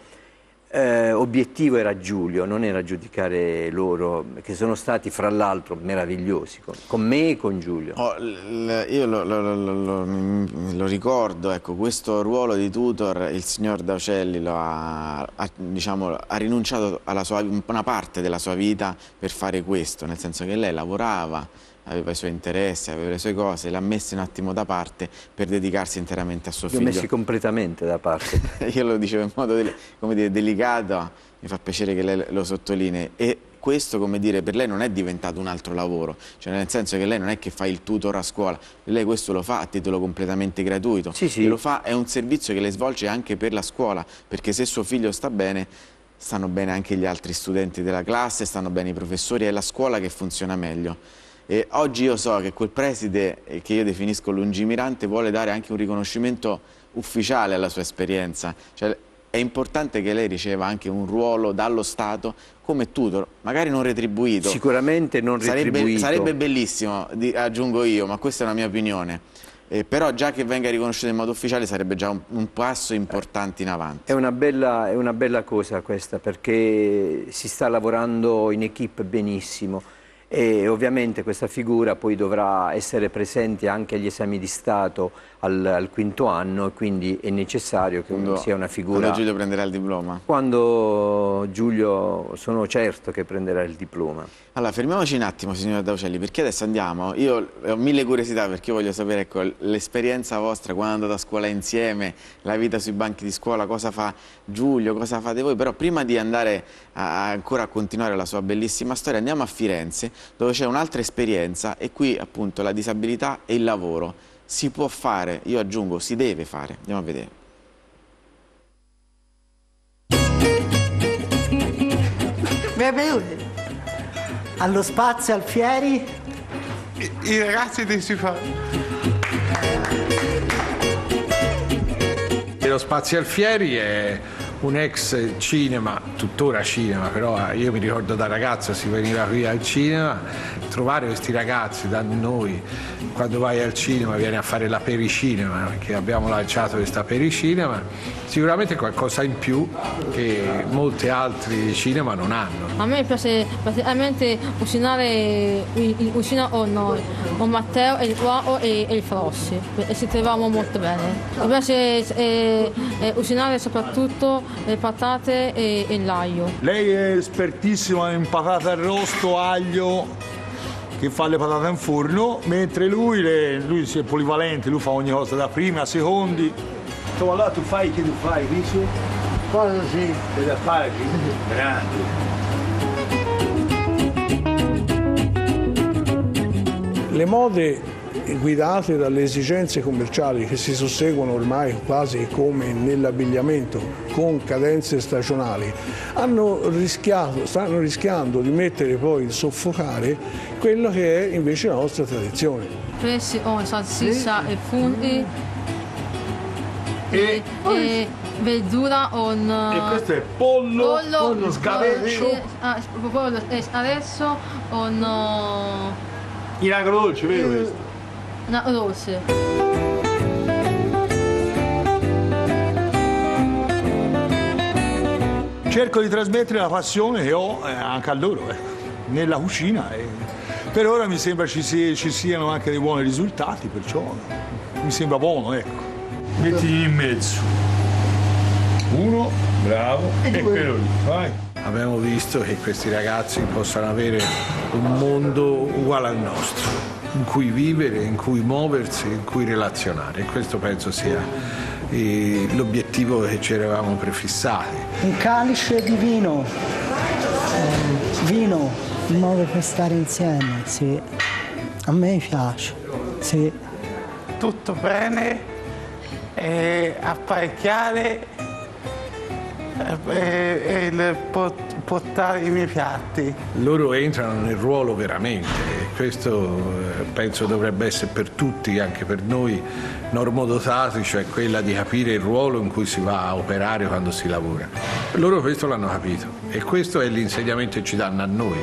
eh, obiettivo era Giulio, non era giudicare loro, che sono stati fra l'altro meravigliosi con, con me e con Giulio. Oh, io lo, lo, lo, lo, lo ricordo, ecco, questo ruolo di tutor il signor Daucelli lo ha, ha, diciamo, ha rinunciato alla sua, una parte della sua vita per fare questo, nel senso che lei lavorava, aveva i suoi interessi, aveva le sue cose, l'ha messo un attimo da parte per dedicarsi interamente a suo Li ho figlio. messi completamente da parte. Io lo dicevo in modo come dire, delicato, mi fa piacere che lei lo sottolinei. E questo, come dire, per lei non è diventato un altro lavoro, cioè nel senso che lei non è che fa il tutor a scuola, lei questo lo fa a titolo completamente gratuito. Sì, sì. E lo fa, è un servizio che lei svolge anche per la scuola, perché se suo figlio sta bene, stanno bene anche gli altri studenti della classe, stanno bene i professori, è la scuola che funziona meglio. E oggi io so che quel preside, che io definisco lungimirante, vuole dare anche un riconoscimento ufficiale alla sua esperienza. Cioè, è importante che lei riceva anche un ruolo dallo Stato come tutor, magari non retribuito. Sicuramente non retribuito. Sarebbe, sarebbe bellissimo, aggiungo io, ma questa è una mia opinione. Eh, però già che venga riconosciuto in modo ufficiale sarebbe già un, un passo importante in avanti. È una, bella, è una bella cosa questa, perché si sta lavorando in equipe benissimo. E ovviamente questa figura poi dovrà essere presente anche agli esami di Stato al, al quinto anno, e quindi è necessario che quando, sia una figura... Quando Giulio prenderà il diploma? Quando Giulio, sono certo che prenderà il diploma. Allora, fermiamoci un attimo, signor Daucelli, perché adesso andiamo, io ho mille curiosità, perché io voglio sapere, ecco, l'esperienza vostra, quando andate a scuola insieme, la vita sui banchi di scuola, cosa fa Giulio, cosa fate voi, però prima di andare a, ancora a continuare la sua bellissima storia, andiamo a Firenze, dove c'è un'altra esperienza, e qui appunto la disabilità e il lavoro. Si può fare, io aggiungo, si deve fare. Andiamo a vedere. Benvenuti allo Spazio Alfieri. I, i ragazzi di si fa. Lo Spazio Alfieri è un ex cinema, tuttora cinema, però io mi ricordo da ragazzo si veniva qui al cinema, trovare questi ragazzi da noi, quando vai al cinema vieni a fare la pericinema, perché abbiamo lanciato questa pericinema, sicuramente qualcosa in più che molti altri cinema non hanno. A me piace praticamente cucinare, cucino noi, con Matteo, il Uomo e, e il Frossi, e ci troviamo molto bene. Mi piace eh, eh, cucinare soprattutto le patate e, e l'aglio. Lei è espertissima in patate arrosto, aglio, che fa le patate in forno, mentre lui, le, lui si è polivalente, lui fa ogni cosa da prima a secondi. Tu là tu fai che tu fai, dici? Cosa sì, c'è da fare qui, grande. Le mode guidate dalle esigenze commerciali che si susseguono ormai quasi come nell'abbigliamento con cadenze stagionali hanno rischiato, stanno rischiando di mettere poi, di soffocare quello che è invece la nostra tradizione. Questi ho salsiccia e funghi e, e verdura con... E questo è pollo, pollo, pollo scareccio. E, ah, pollo e adesso con... In agrodolce, vero questo? No, rosse. Cerco di trasmettere la passione che ho eh, anche a loro, ecco, nella cucina. E per ora mi sembra ci, si, ci siano anche dei buoni risultati, perciò mi sembra buono, ecco. Mettili in mezzo. Uno, bravo, e, e quello lì, vai. Abbiamo visto che questi ragazzi possano avere un mondo uguale al nostro, in cui vivere, in cui muoversi, in cui relazionare. E questo penso sia eh, l'obiettivo che ci eravamo prefissati. Un calice di vino, eh, vino, un modo per stare insieme, sì. A me piace, sì. Tutto bene, eh, apparecchiare e, e portare i miei piatti. Loro entrano nel ruolo veramente e questo eh, penso dovrebbe essere per tutti, anche per noi normodotati, cioè quella di capire il ruolo in cui si va a operare quando si lavora. Loro questo l'hanno capito e questo è l'insegnamento che ci danno a noi.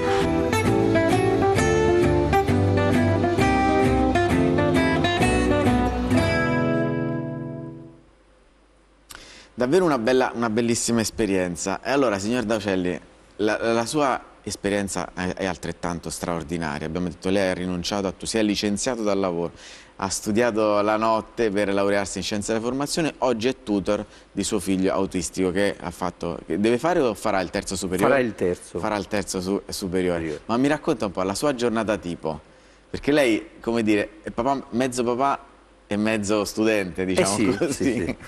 Davvero una, bella, una bellissima esperienza. E allora, signor Daucelli, la, la sua esperienza è, è altrettanto straordinaria. Abbiamo detto lei ha rinunciato, a, si è licenziato dal lavoro, ha studiato la notte per laurearsi in scienze della formazione, oggi è tutor di suo figlio autistico che ha fatto, che deve fare o farà il terzo superiore? Farà il terzo. Farà il terzo su, superiore. Ma mi racconta un po' la sua giornata tipo, perché lei, come dire, è papà, mezzo papà e mezzo studente, diciamo eh sì, così. Sì, sì.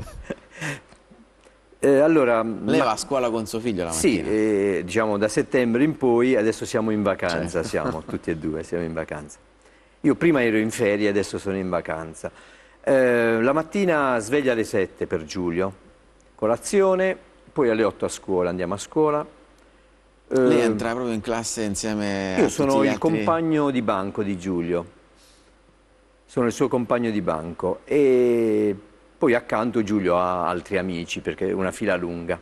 Eh, allora, lei va a scuola con suo figlio la mattina? Sì, eh, diciamo da settembre in poi, adesso siamo in vacanza, certo. Siamo tutti e due, siamo in vacanza. Io prima ero in ferie, adesso sono in vacanza. Eh, la mattina sveglia alle sette per Giulio, colazione, poi alle otto a scuola, andiamo a scuola. Eh, lei entra proprio in classe insieme a Io sono il altri... compagno di banco di Giulio, sono il suo compagno di banco e... Poi accanto Giulio ha altri amici perché è una fila lunga.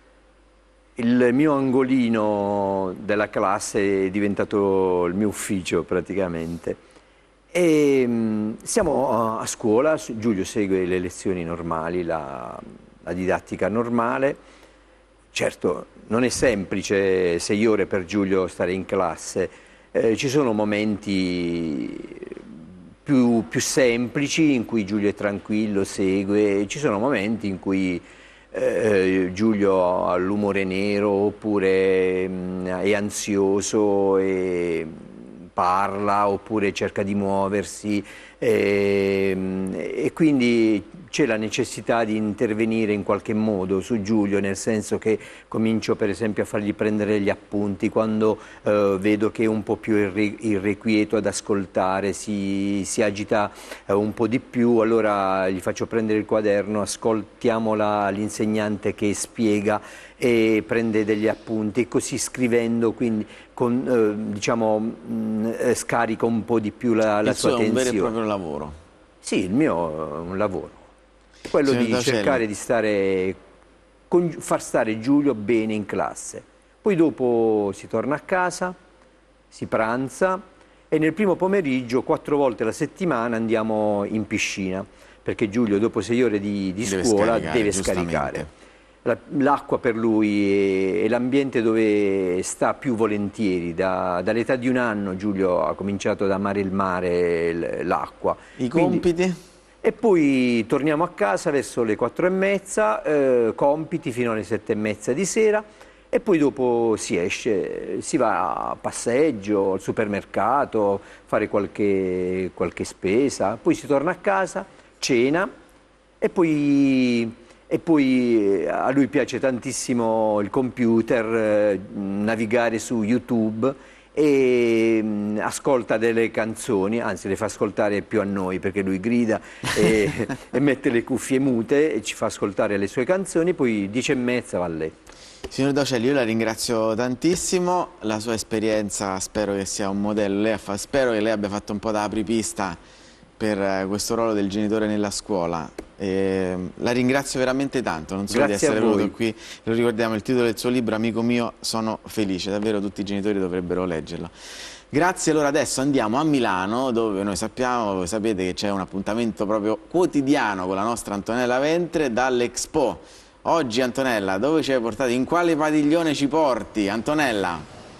Il mio angolino della classe è diventato il mio ufficio praticamente. E mh, siamo a scuola, Giulio segue le lezioni normali, la, la didattica normale. Certo, non è semplice sei ore per Giulio stare in classe, eh, ci sono momenti... Più, più semplici in cui Giulio è tranquillo, segue, ci sono momenti in cui eh, Giulio ha l'umore nero oppure mh, è ansioso e parla oppure cerca di muoversi e, e quindi c'è la necessità di intervenire in qualche modo su Giulio, nel senso che comincio per esempio a fargli prendere gli appunti quando eh, vedo che è un po' più irre irrequieto ad ascoltare, si, si agita eh, un po' di più, allora gli faccio prendere il quaderno, ascoltiamo l'insegnante che spiega e prende degli appunti e così scrivendo quindi con, eh, diciamo, mh, scarica un po' di più la, la sua tensione. Il suo è un vero e proprio lavoro? Sì, il mio è un lavoro. Quello Signor di Daucelli. cercare di stare, con, far stare Giulio bene in classe. Poi dopo si torna a casa, si pranza e nel primo pomeriggio, quattro volte alla settimana, andiamo in piscina, perché Giulio dopo sei ore di, di deve scuola scaricare, deve scaricare. L'acqua per lui è, è l'ambiente dove sta più volentieri. Da, dall'età di un anno Giulio ha cominciato ad amare il mare, l'acqua. I compiti? E poi torniamo a casa verso le quattro e mezza, eh, compiti fino alle sette e mezza di sera e poi dopo si esce, si va a passeggio, al supermercato, fare qualche, qualche spesa, poi si torna a casa, cena e poi e poi a lui piace tantissimo il computer, eh, navigare su YouTube e mh, ascolta delle canzoni, anzi le fa ascoltare più a noi perché lui grida e, e mette le cuffie mute e ci fa ascoltare le sue canzoni, poi dieci e mezza va a letto. Signor D'Aucelli, io la ringrazio tantissimo, la sua esperienza spero che sia un modello, lei fa, spero che lei abbia fatto un po' da apripista per questo ruolo del genitore nella scuola. E la ringrazio veramente tanto, non solo Grazie di essere venuto qui, lo ricordiamo, il titolo del suo libro, Amico mio, sono felice, davvero tutti i genitori dovrebbero leggerlo. Grazie, allora adesso andiamo a Milano, dove noi sappiamo, voi sapete che c'è un appuntamento proprio quotidiano con la nostra Antonella Ventre dall'Expo. Oggi Antonella, dove ci hai portato? In quale padiglione ci porti, Antonella?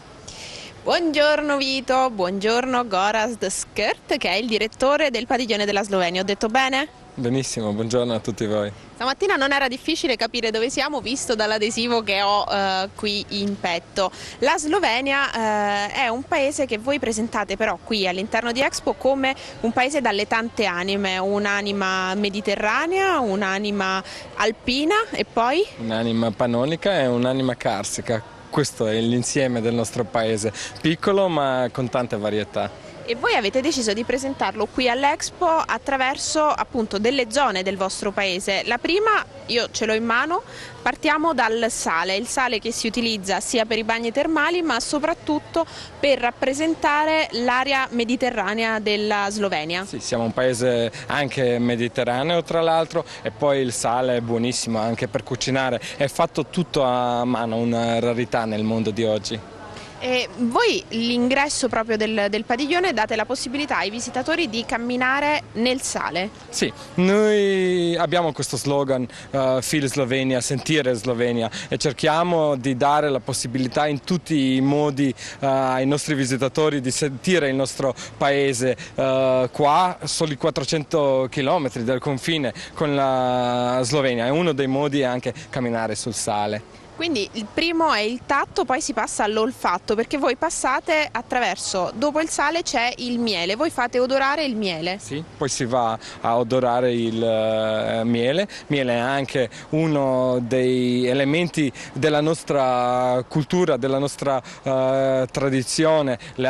Buongiorno Vito, buongiorno Gorazd Skrt, che è il direttore del padiglione della Slovenia. Ho detto bene? Benissimo, buongiorno a tutti voi. Stamattina non era difficile capire dove siamo, visto dall'adesivo che ho eh, qui in petto. La Slovenia eh, è un paese che voi presentate però qui all'interno di Expo come un paese dalle tante anime, un'anima mediterranea, un'anima alpina e poi? Un'anima pannonica e un'anima carsica. Questo è l'insieme del nostro paese, piccolo ma con tante varietà. E voi avete deciso di presentarlo qui all'Expo attraverso appunto delle zone del vostro paese. La prima, io ce l'ho in mano, partiamo dal sale, il sale che si utilizza sia per i bagni termali ma soprattutto per rappresentare l'area mediterranea della Slovenia. Sì, siamo un paese anche mediterraneo tra l'altro e poi il sale è buonissimo anche per cucinare, è fatto tutto a mano, una rarità nel mondo di oggi. E voi l'ingresso proprio del, del padiglione date la possibilità ai visitatori di camminare nel sale? Sì, noi abbiamo questo slogan uh, Feel Slovenia, sentire Slovenia e cerchiamo di dare la possibilità in tutti i modi uh, ai nostri visitatori di sentire il nostro paese uh, qua, soli quattrocento chilometri dal confine con la Slovenia, è uno dei modi anche camminare sul sale. Quindi il primo è il tatto, poi si passa all'olfatto, perché voi passate attraverso, dopo il sale c'è il miele, voi fate odorare il miele. Sì, poi si va a odorare il uh, miele, miele è anche uno dei elementi della nostra cultura, della nostra uh, tradizione, le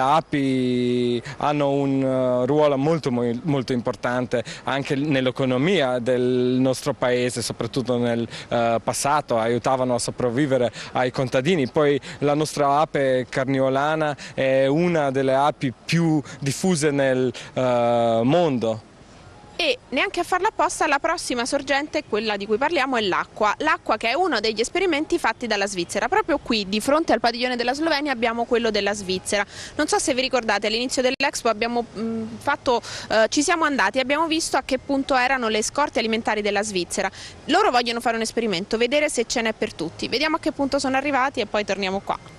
api hanno un uh, ruolo molto, molto importante anche nell'economia del nostro paese, soprattutto nel uh, passato, aiutavano a sopravvivere ai contadini. Poi la nostra ape carniolana è una delle api più diffuse nel uh, mondo. E neanche a farla apposta, la prossima sorgente, quella di cui parliamo, è l'acqua. L'acqua che è uno degli esperimenti fatti dalla Svizzera. Proprio qui, di fronte al padiglione della Slovenia, abbiamo quello della Svizzera. Non so se vi ricordate, all'inizio dell'Expo abbiamo mh, fatto, eh, ci siamo andati e abbiamo visto a che punto erano le scorte alimentari della Svizzera. Loro vogliono fare un esperimento, vedere se ce n'è per tutti. Vediamo a che punto sono arrivati e poi torniamo qua.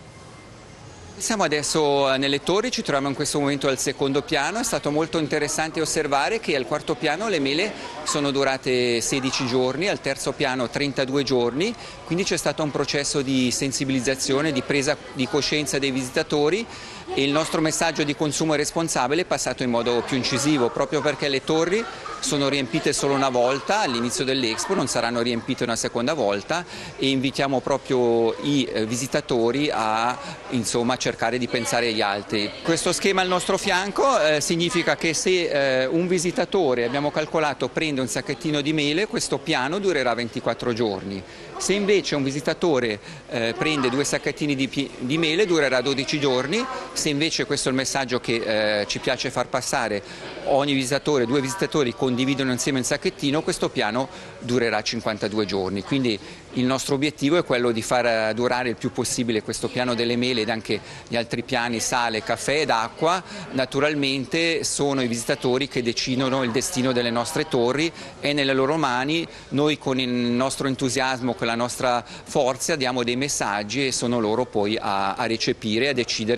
Siamo adesso nelle torri, ci troviamo in questo momento al secondo piano, è stato molto interessante osservare che al quarto piano le mele sono durate sedici giorni, al terzo piano trentadue giorni, quindi c'è stato un processo di sensibilizzazione, di presa di coscienza dei visitatori e il nostro messaggio di consumo responsabile è passato in modo più incisivo, proprio perché le torri sono riempite solo una volta all'inizio dell'Expo, non saranno riempite una seconda volta e invitiamo proprio i visitatori a insomma, cercare di pensare agli altri. Questo schema al nostro fianco eh, significa che se eh, un visitatore, abbiamo calcolato, prende un sacchettino di mele, questo piano durerà ventiquattro giorni. Se invece un visitatore eh, prende due sacchettini di, di mele durerà dodici giorni, se invece questo è il messaggio che eh, ci piace far passare, ogni visitatore, due visitatori condividono insieme il sacchettino, questo piano durerà cinquantadue giorni. Quindi il nostro obiettivo è quello di far durare il più possibile questo piano delle mele ed anche gli altri piani sale, caffè ed acqua. Naturalmente sono i visitatori che decidono il destino delle nostre torri, è nelle loro mani, noi con il nostro entusiasmo, con la nostra forza diamo dei messaggi e sono loro poi a, a recepire e a decidere in modo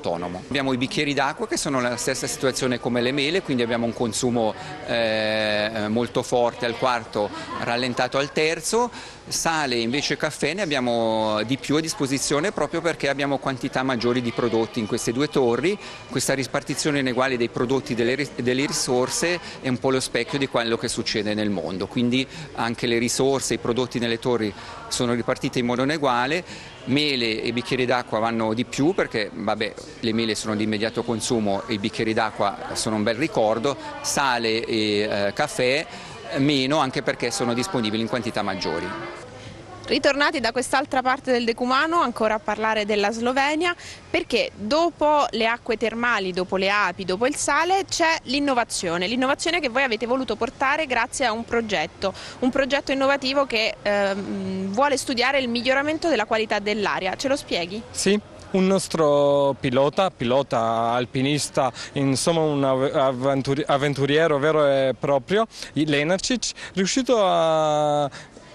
autonomo. Abbiamo i bicchieri d'acqua che sono nella stessa situazione come le mele, quindi abbiamo un consumo eh, molto forte al quarto, rallentato al terzo. Sale invece caffè ne abbiamo di più a disposizione proprio perché abbiamo quantità maggiori di prodotti in queste due torri. Questa ripartizione ineguale dei prodotti delle, delle risorse è un po' lo specchio di quello che succede nel mondo, quindi anche le risorse, i prodotti nelle torri sono ripartiti in modo ineguale. Mele e bicchieri d'acqua vanno di più perché vabbè, le mele sono di immediato consumo e i bicchieri d'acqua sono un bel ricordo. Sale e eh, caffè meno, anche perché sono disponibili in quantità maggiori. Ritornati da quest'altra parte del decumano, ancora a parlare della Slovenia, perché dopo le acque termali, dopo le api, dopo il sale c'è l'innovazione, l'innovazione che voi avete voluto portare grazie a un progetto, un progetto innovativo che ehm, vuole studiare il miglioramento della qualità dell'aria. Ce lo spieghi? Sì. Un nostro pilota, pilota alpinista, insomma un avventuri avventuriero vero e proprio, Lenarčić, è riuscito a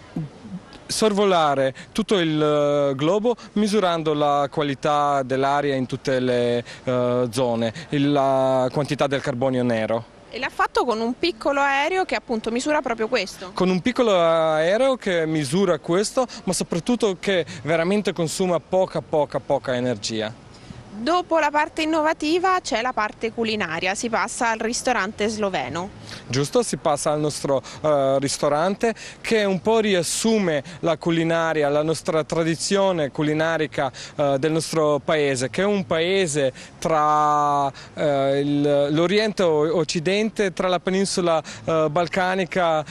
sorvolare tutto il globo misurando la qualità dell'aria in tutte le uh, zone, la quantità del carbonio nero. E l'ha fatto con un piccolo aereo che appunto misura proprio questo? Con un piccolo aereo che misura questo, ma soprattutto che veramente consuma poca, poca, poca energia. Dopo la parte innovativa c'è la parte culinaria, si passa al ristorante sloveno. Giusto, si passa al nostro uh, ristorante che un po' riassume la culinaria, la nostra tradizione culinarica uh, del nostro paese, che è un paese tra uh, l'Oriente e l'Occidente, tra la penisola uh, balcanica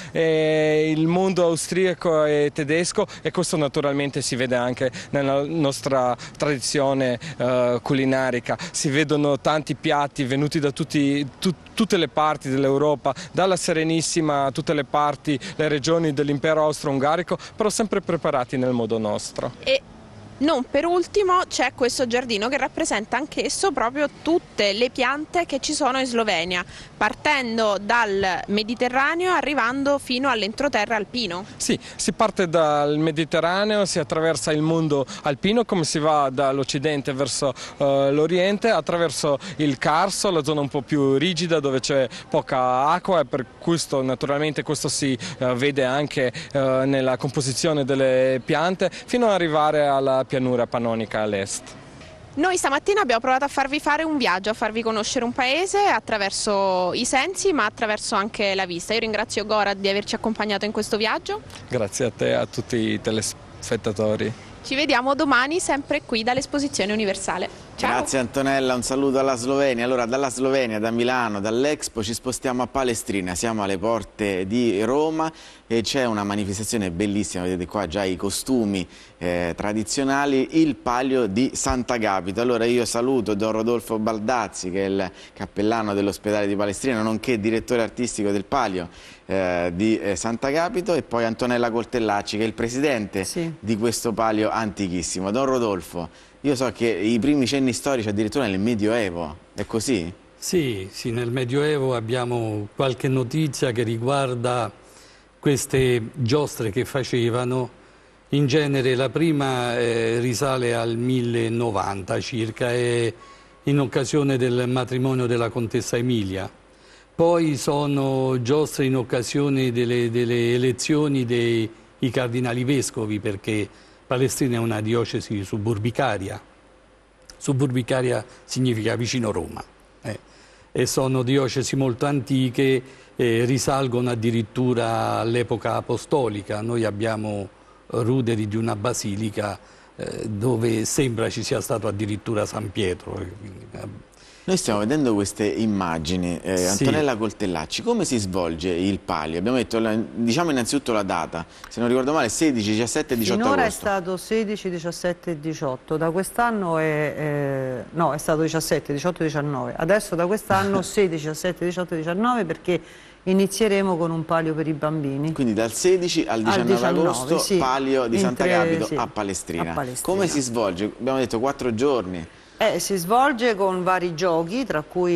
e il mondo austriaco e tedesco, e questo naturalmente si vede anche nella nostra tradizione uh, culinaria. Si vedono tanti piatti venuti da tutti, tu, tutte le parti dell'Europa, dalla Serenissima a tutte le parti, le regioni dell'impero austro-ungarico, però sempre preparati nel modo nostro. E non per ultimo c'è questo giardino che rappresenta anch'esso proprio tutte le piante che ci sono in Slovenia, partendo dal Mediterraneo arrivando fino all'entroterra alpino. Sì, si parte dal Mediterraneo, si attraversa il mondo alpino, come si va dall'Occidente verso uh, l'Oriente, attraverso il Carso, la zona un po' più rigida dove c'è poca acqua, e per questo naturalmente questo si uh, vede anche uh, nella composizione delle piante, fino ad arrivare alla pianura pannonica all'est. Noi stamattina abbiamo provato a farvi fare un viaggio, a farvi conoscere un paese attraverso i sensi ma attraverso anche la vista. Io ringrazio Goran di averci accompagnato in questo viaggio. Grazie a te e a tutti i telespettatori. Ci vediamo domani sempre qui dall'Esposizione Universale. Ciao. Grazie Antonella, un saluto alla Slovenia. Allora dalla Slovenia, da Milano, dall'Expo ci spostiamo a Palestrina, siamo alle porte di Roma e c'è una manifestazione bellissima, vedete qua già i costumi eh, tradizionali, il Palio di Sant'Agapito. Allora io saluto Don Rodolfo Baldazzi che è il cappellano dell'ospedale di Palestrina, nonché direttore artistico del Palio eh, di eh, Sant'Agapito, e poi Antonella Coltellacci che è il presidente sì. di questo Palio antichissimo. Don Rodolfo, io so che i primi cenni storici addirittura nel Medioevo, è così? Sì, sì, nel Medioevo abbiamo qualche notizia che riguarda queste giostre che facevano. In genere la prima eh, risale al mille novanta circa, è in occasione del matrimonio della contessa Emilia. Poi sono giostre in occasione delle, delle elezioni dei i cardinali vescovi, perché Palestrina è una diocesi suburbicaria. Suburbicaria significa vicino Roma. Eh. E sono diocesi molto antiche, eh, risalgono addirittura all'epoca apostolica. Noi abbiamo ruderi di una basilica eh, dove sembra ci sia stato addirittura San Pietro. Quindi, eh, Noi stiamo vedendo queste immagini, eh, Sì. Antonella Coltellacci, come si svolge il Palio? Abbiamo detto, la- diciamo innanzitutto la data, se non ricordo male sedici, diciassette e diciotto Finora è agosto. stato sedici, diciassette e diciotto, da quest'anno è, eh, no, è stato diciassette, diciotto, diciannove, adesso da quest'anno sedici, diciassette, diciotto e diciannove perché inizieremo con un palio per i bambini. Quindi dal sedici al diciannove, diciannove, agosto, sì. Palio di In Sant'Agapito tre- sì, a Palestrina. a Palestrina. Come si svolge? Abbiamo detto quattro giorni. Eh, si svolge con vari giochi, tra cui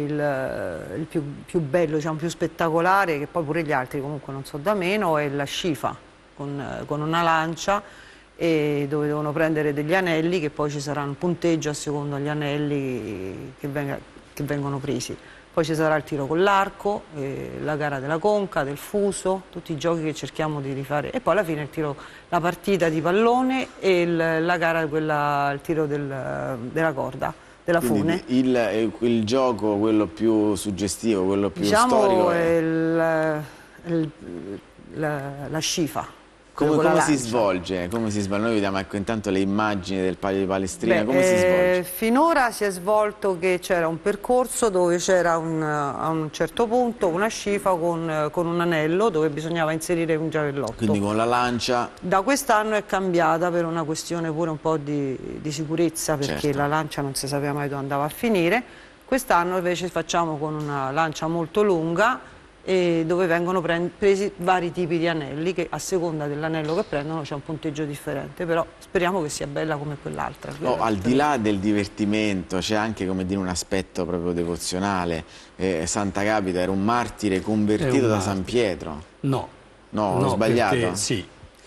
il, il più, più bello, diciamo, più spettacolare, che poi pure gli altri comunque non so da meno, è la scifa con, con una lancia, e dove devono prendere degli anelli, che poi ci sarà un punteggio a seconda degli anelli che, venga, che vengono presi. Poi ci sarà il tiro con l'arco, eh, la gara della conca, del fuso, tutti i giochi che cerchiamo di rifare. E poi alla fine il tiro, la partita di pallone e il, la gara, quella, il tiro del, della corda, della fune. Il, il gioco, quello più suggestivo, quello più diciamo storico è il, il, la, la scifa. Come, come si svolge? Come si svolge? Noi vediamo ecco, intanto le immagini del Palio di Palestrina. Beh, come si svolge? Eh, finora si è svolto che c'era un percorso dove c'era un, a un certo punto una scifa con, con un anello dove bisognava inserire un giavellotto. Quindi con la lancia? Da quest'anno è cambiata per una questione pure un po' di, di sicurezza, perché certo. la lancia non si sapeva mai dove andava a finire. Quest'anno invece facciamo con una lancia molto lunga, e dove vengono presi vari tipi di anelli che a seconda dell'anello che prendono c'è un punteggio differente, però speriamo che sia bella come quell'altra. Oh, al di là del divertimento c'è anche, come dire, un aspetto proprio devozionale. eh, Santa Capita era un martire convertito un da martire. San Pietro. No, no, no ho sbagliato? Perché, sì,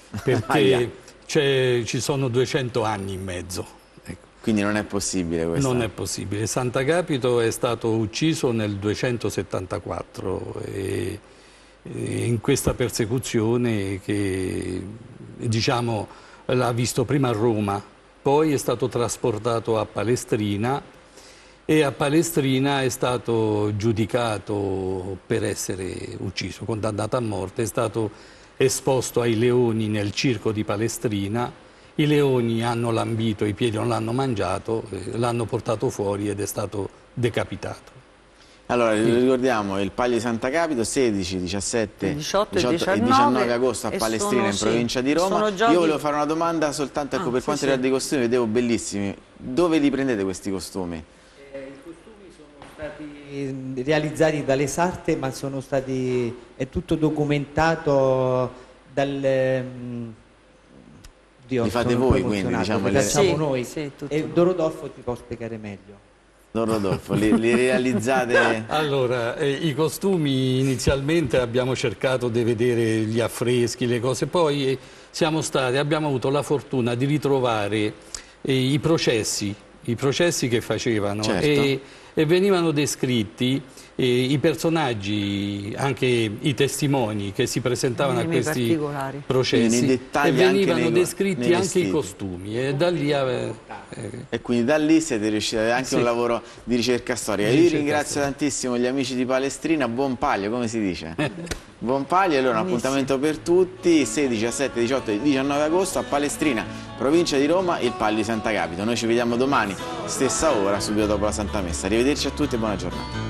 perché ci sono duecento anni in mezzo. Quindi non è possibile questo? Non è possibile. Santa Capito è stato ucciso nel duecentosettantaquattro e, e in questa persecuzione che diciamo l'ha visto prima a Roma, poi è stato trasportato a Palestrina e a Palestrina è stato giudicato per essere ucciso, condannato a morte, è stato esposto ai leoni nel circo di Palestrina. I leoni hanno lambito i piedi, non l'hanno mangiato, l'hanno portato fuori ed è stato decapitato. Allora, ricordiamo il Palio di Santa Capito, sedici, diciassette, diciotto, diciotto diciannove, e diciannove agosto a Palestrina, sono, in provincia di Roma. Giochi... Io volevo fare una domanda soltanto ecco, ah, per sì, quanto sì. riguarda i costumi, vedevo bellissimi. Dove li prendete questi costumi? Eh, I costumi sono stati realizzati dalle sarte, ma sono stati, è tutto documentato dal... Dio, li fate voi quindi, diciamo, le sì, noi sì, e Don Rodolfo ti può spiegare meglio. Don Rodolfo, li, li realizzate? Allora, eh, i costumi inizialmente abbiamo cercato di vedere gli affreschi, le cose, poi eh, siamo stati, abbiamo avuto la fortuna di ritrovare eh, i processi, i processi che facevano certo. e, e venivano descritti eh, i personaggi, anche i testimoni che si presentavano a questi processi e venivano nei, descritti nei anche i costumi e da lì eh, e quindi da lì siete riusciti a avere anche sì. un lavoro di ricerca storica. Io ringrazio tantissimo gli amici di Palestrina, buon Palio, come si dice? Buon Palio, allora un appuntamento per tutti, sedici, diciassette, diciotto e diciannove agosto a Palestrina, provincia di Roma, il Palio di Santa Capito. Noi ci vediamo domani, stessa ora, subito dopo la Santa Messa. Arrivederci a tutti e buona giornata.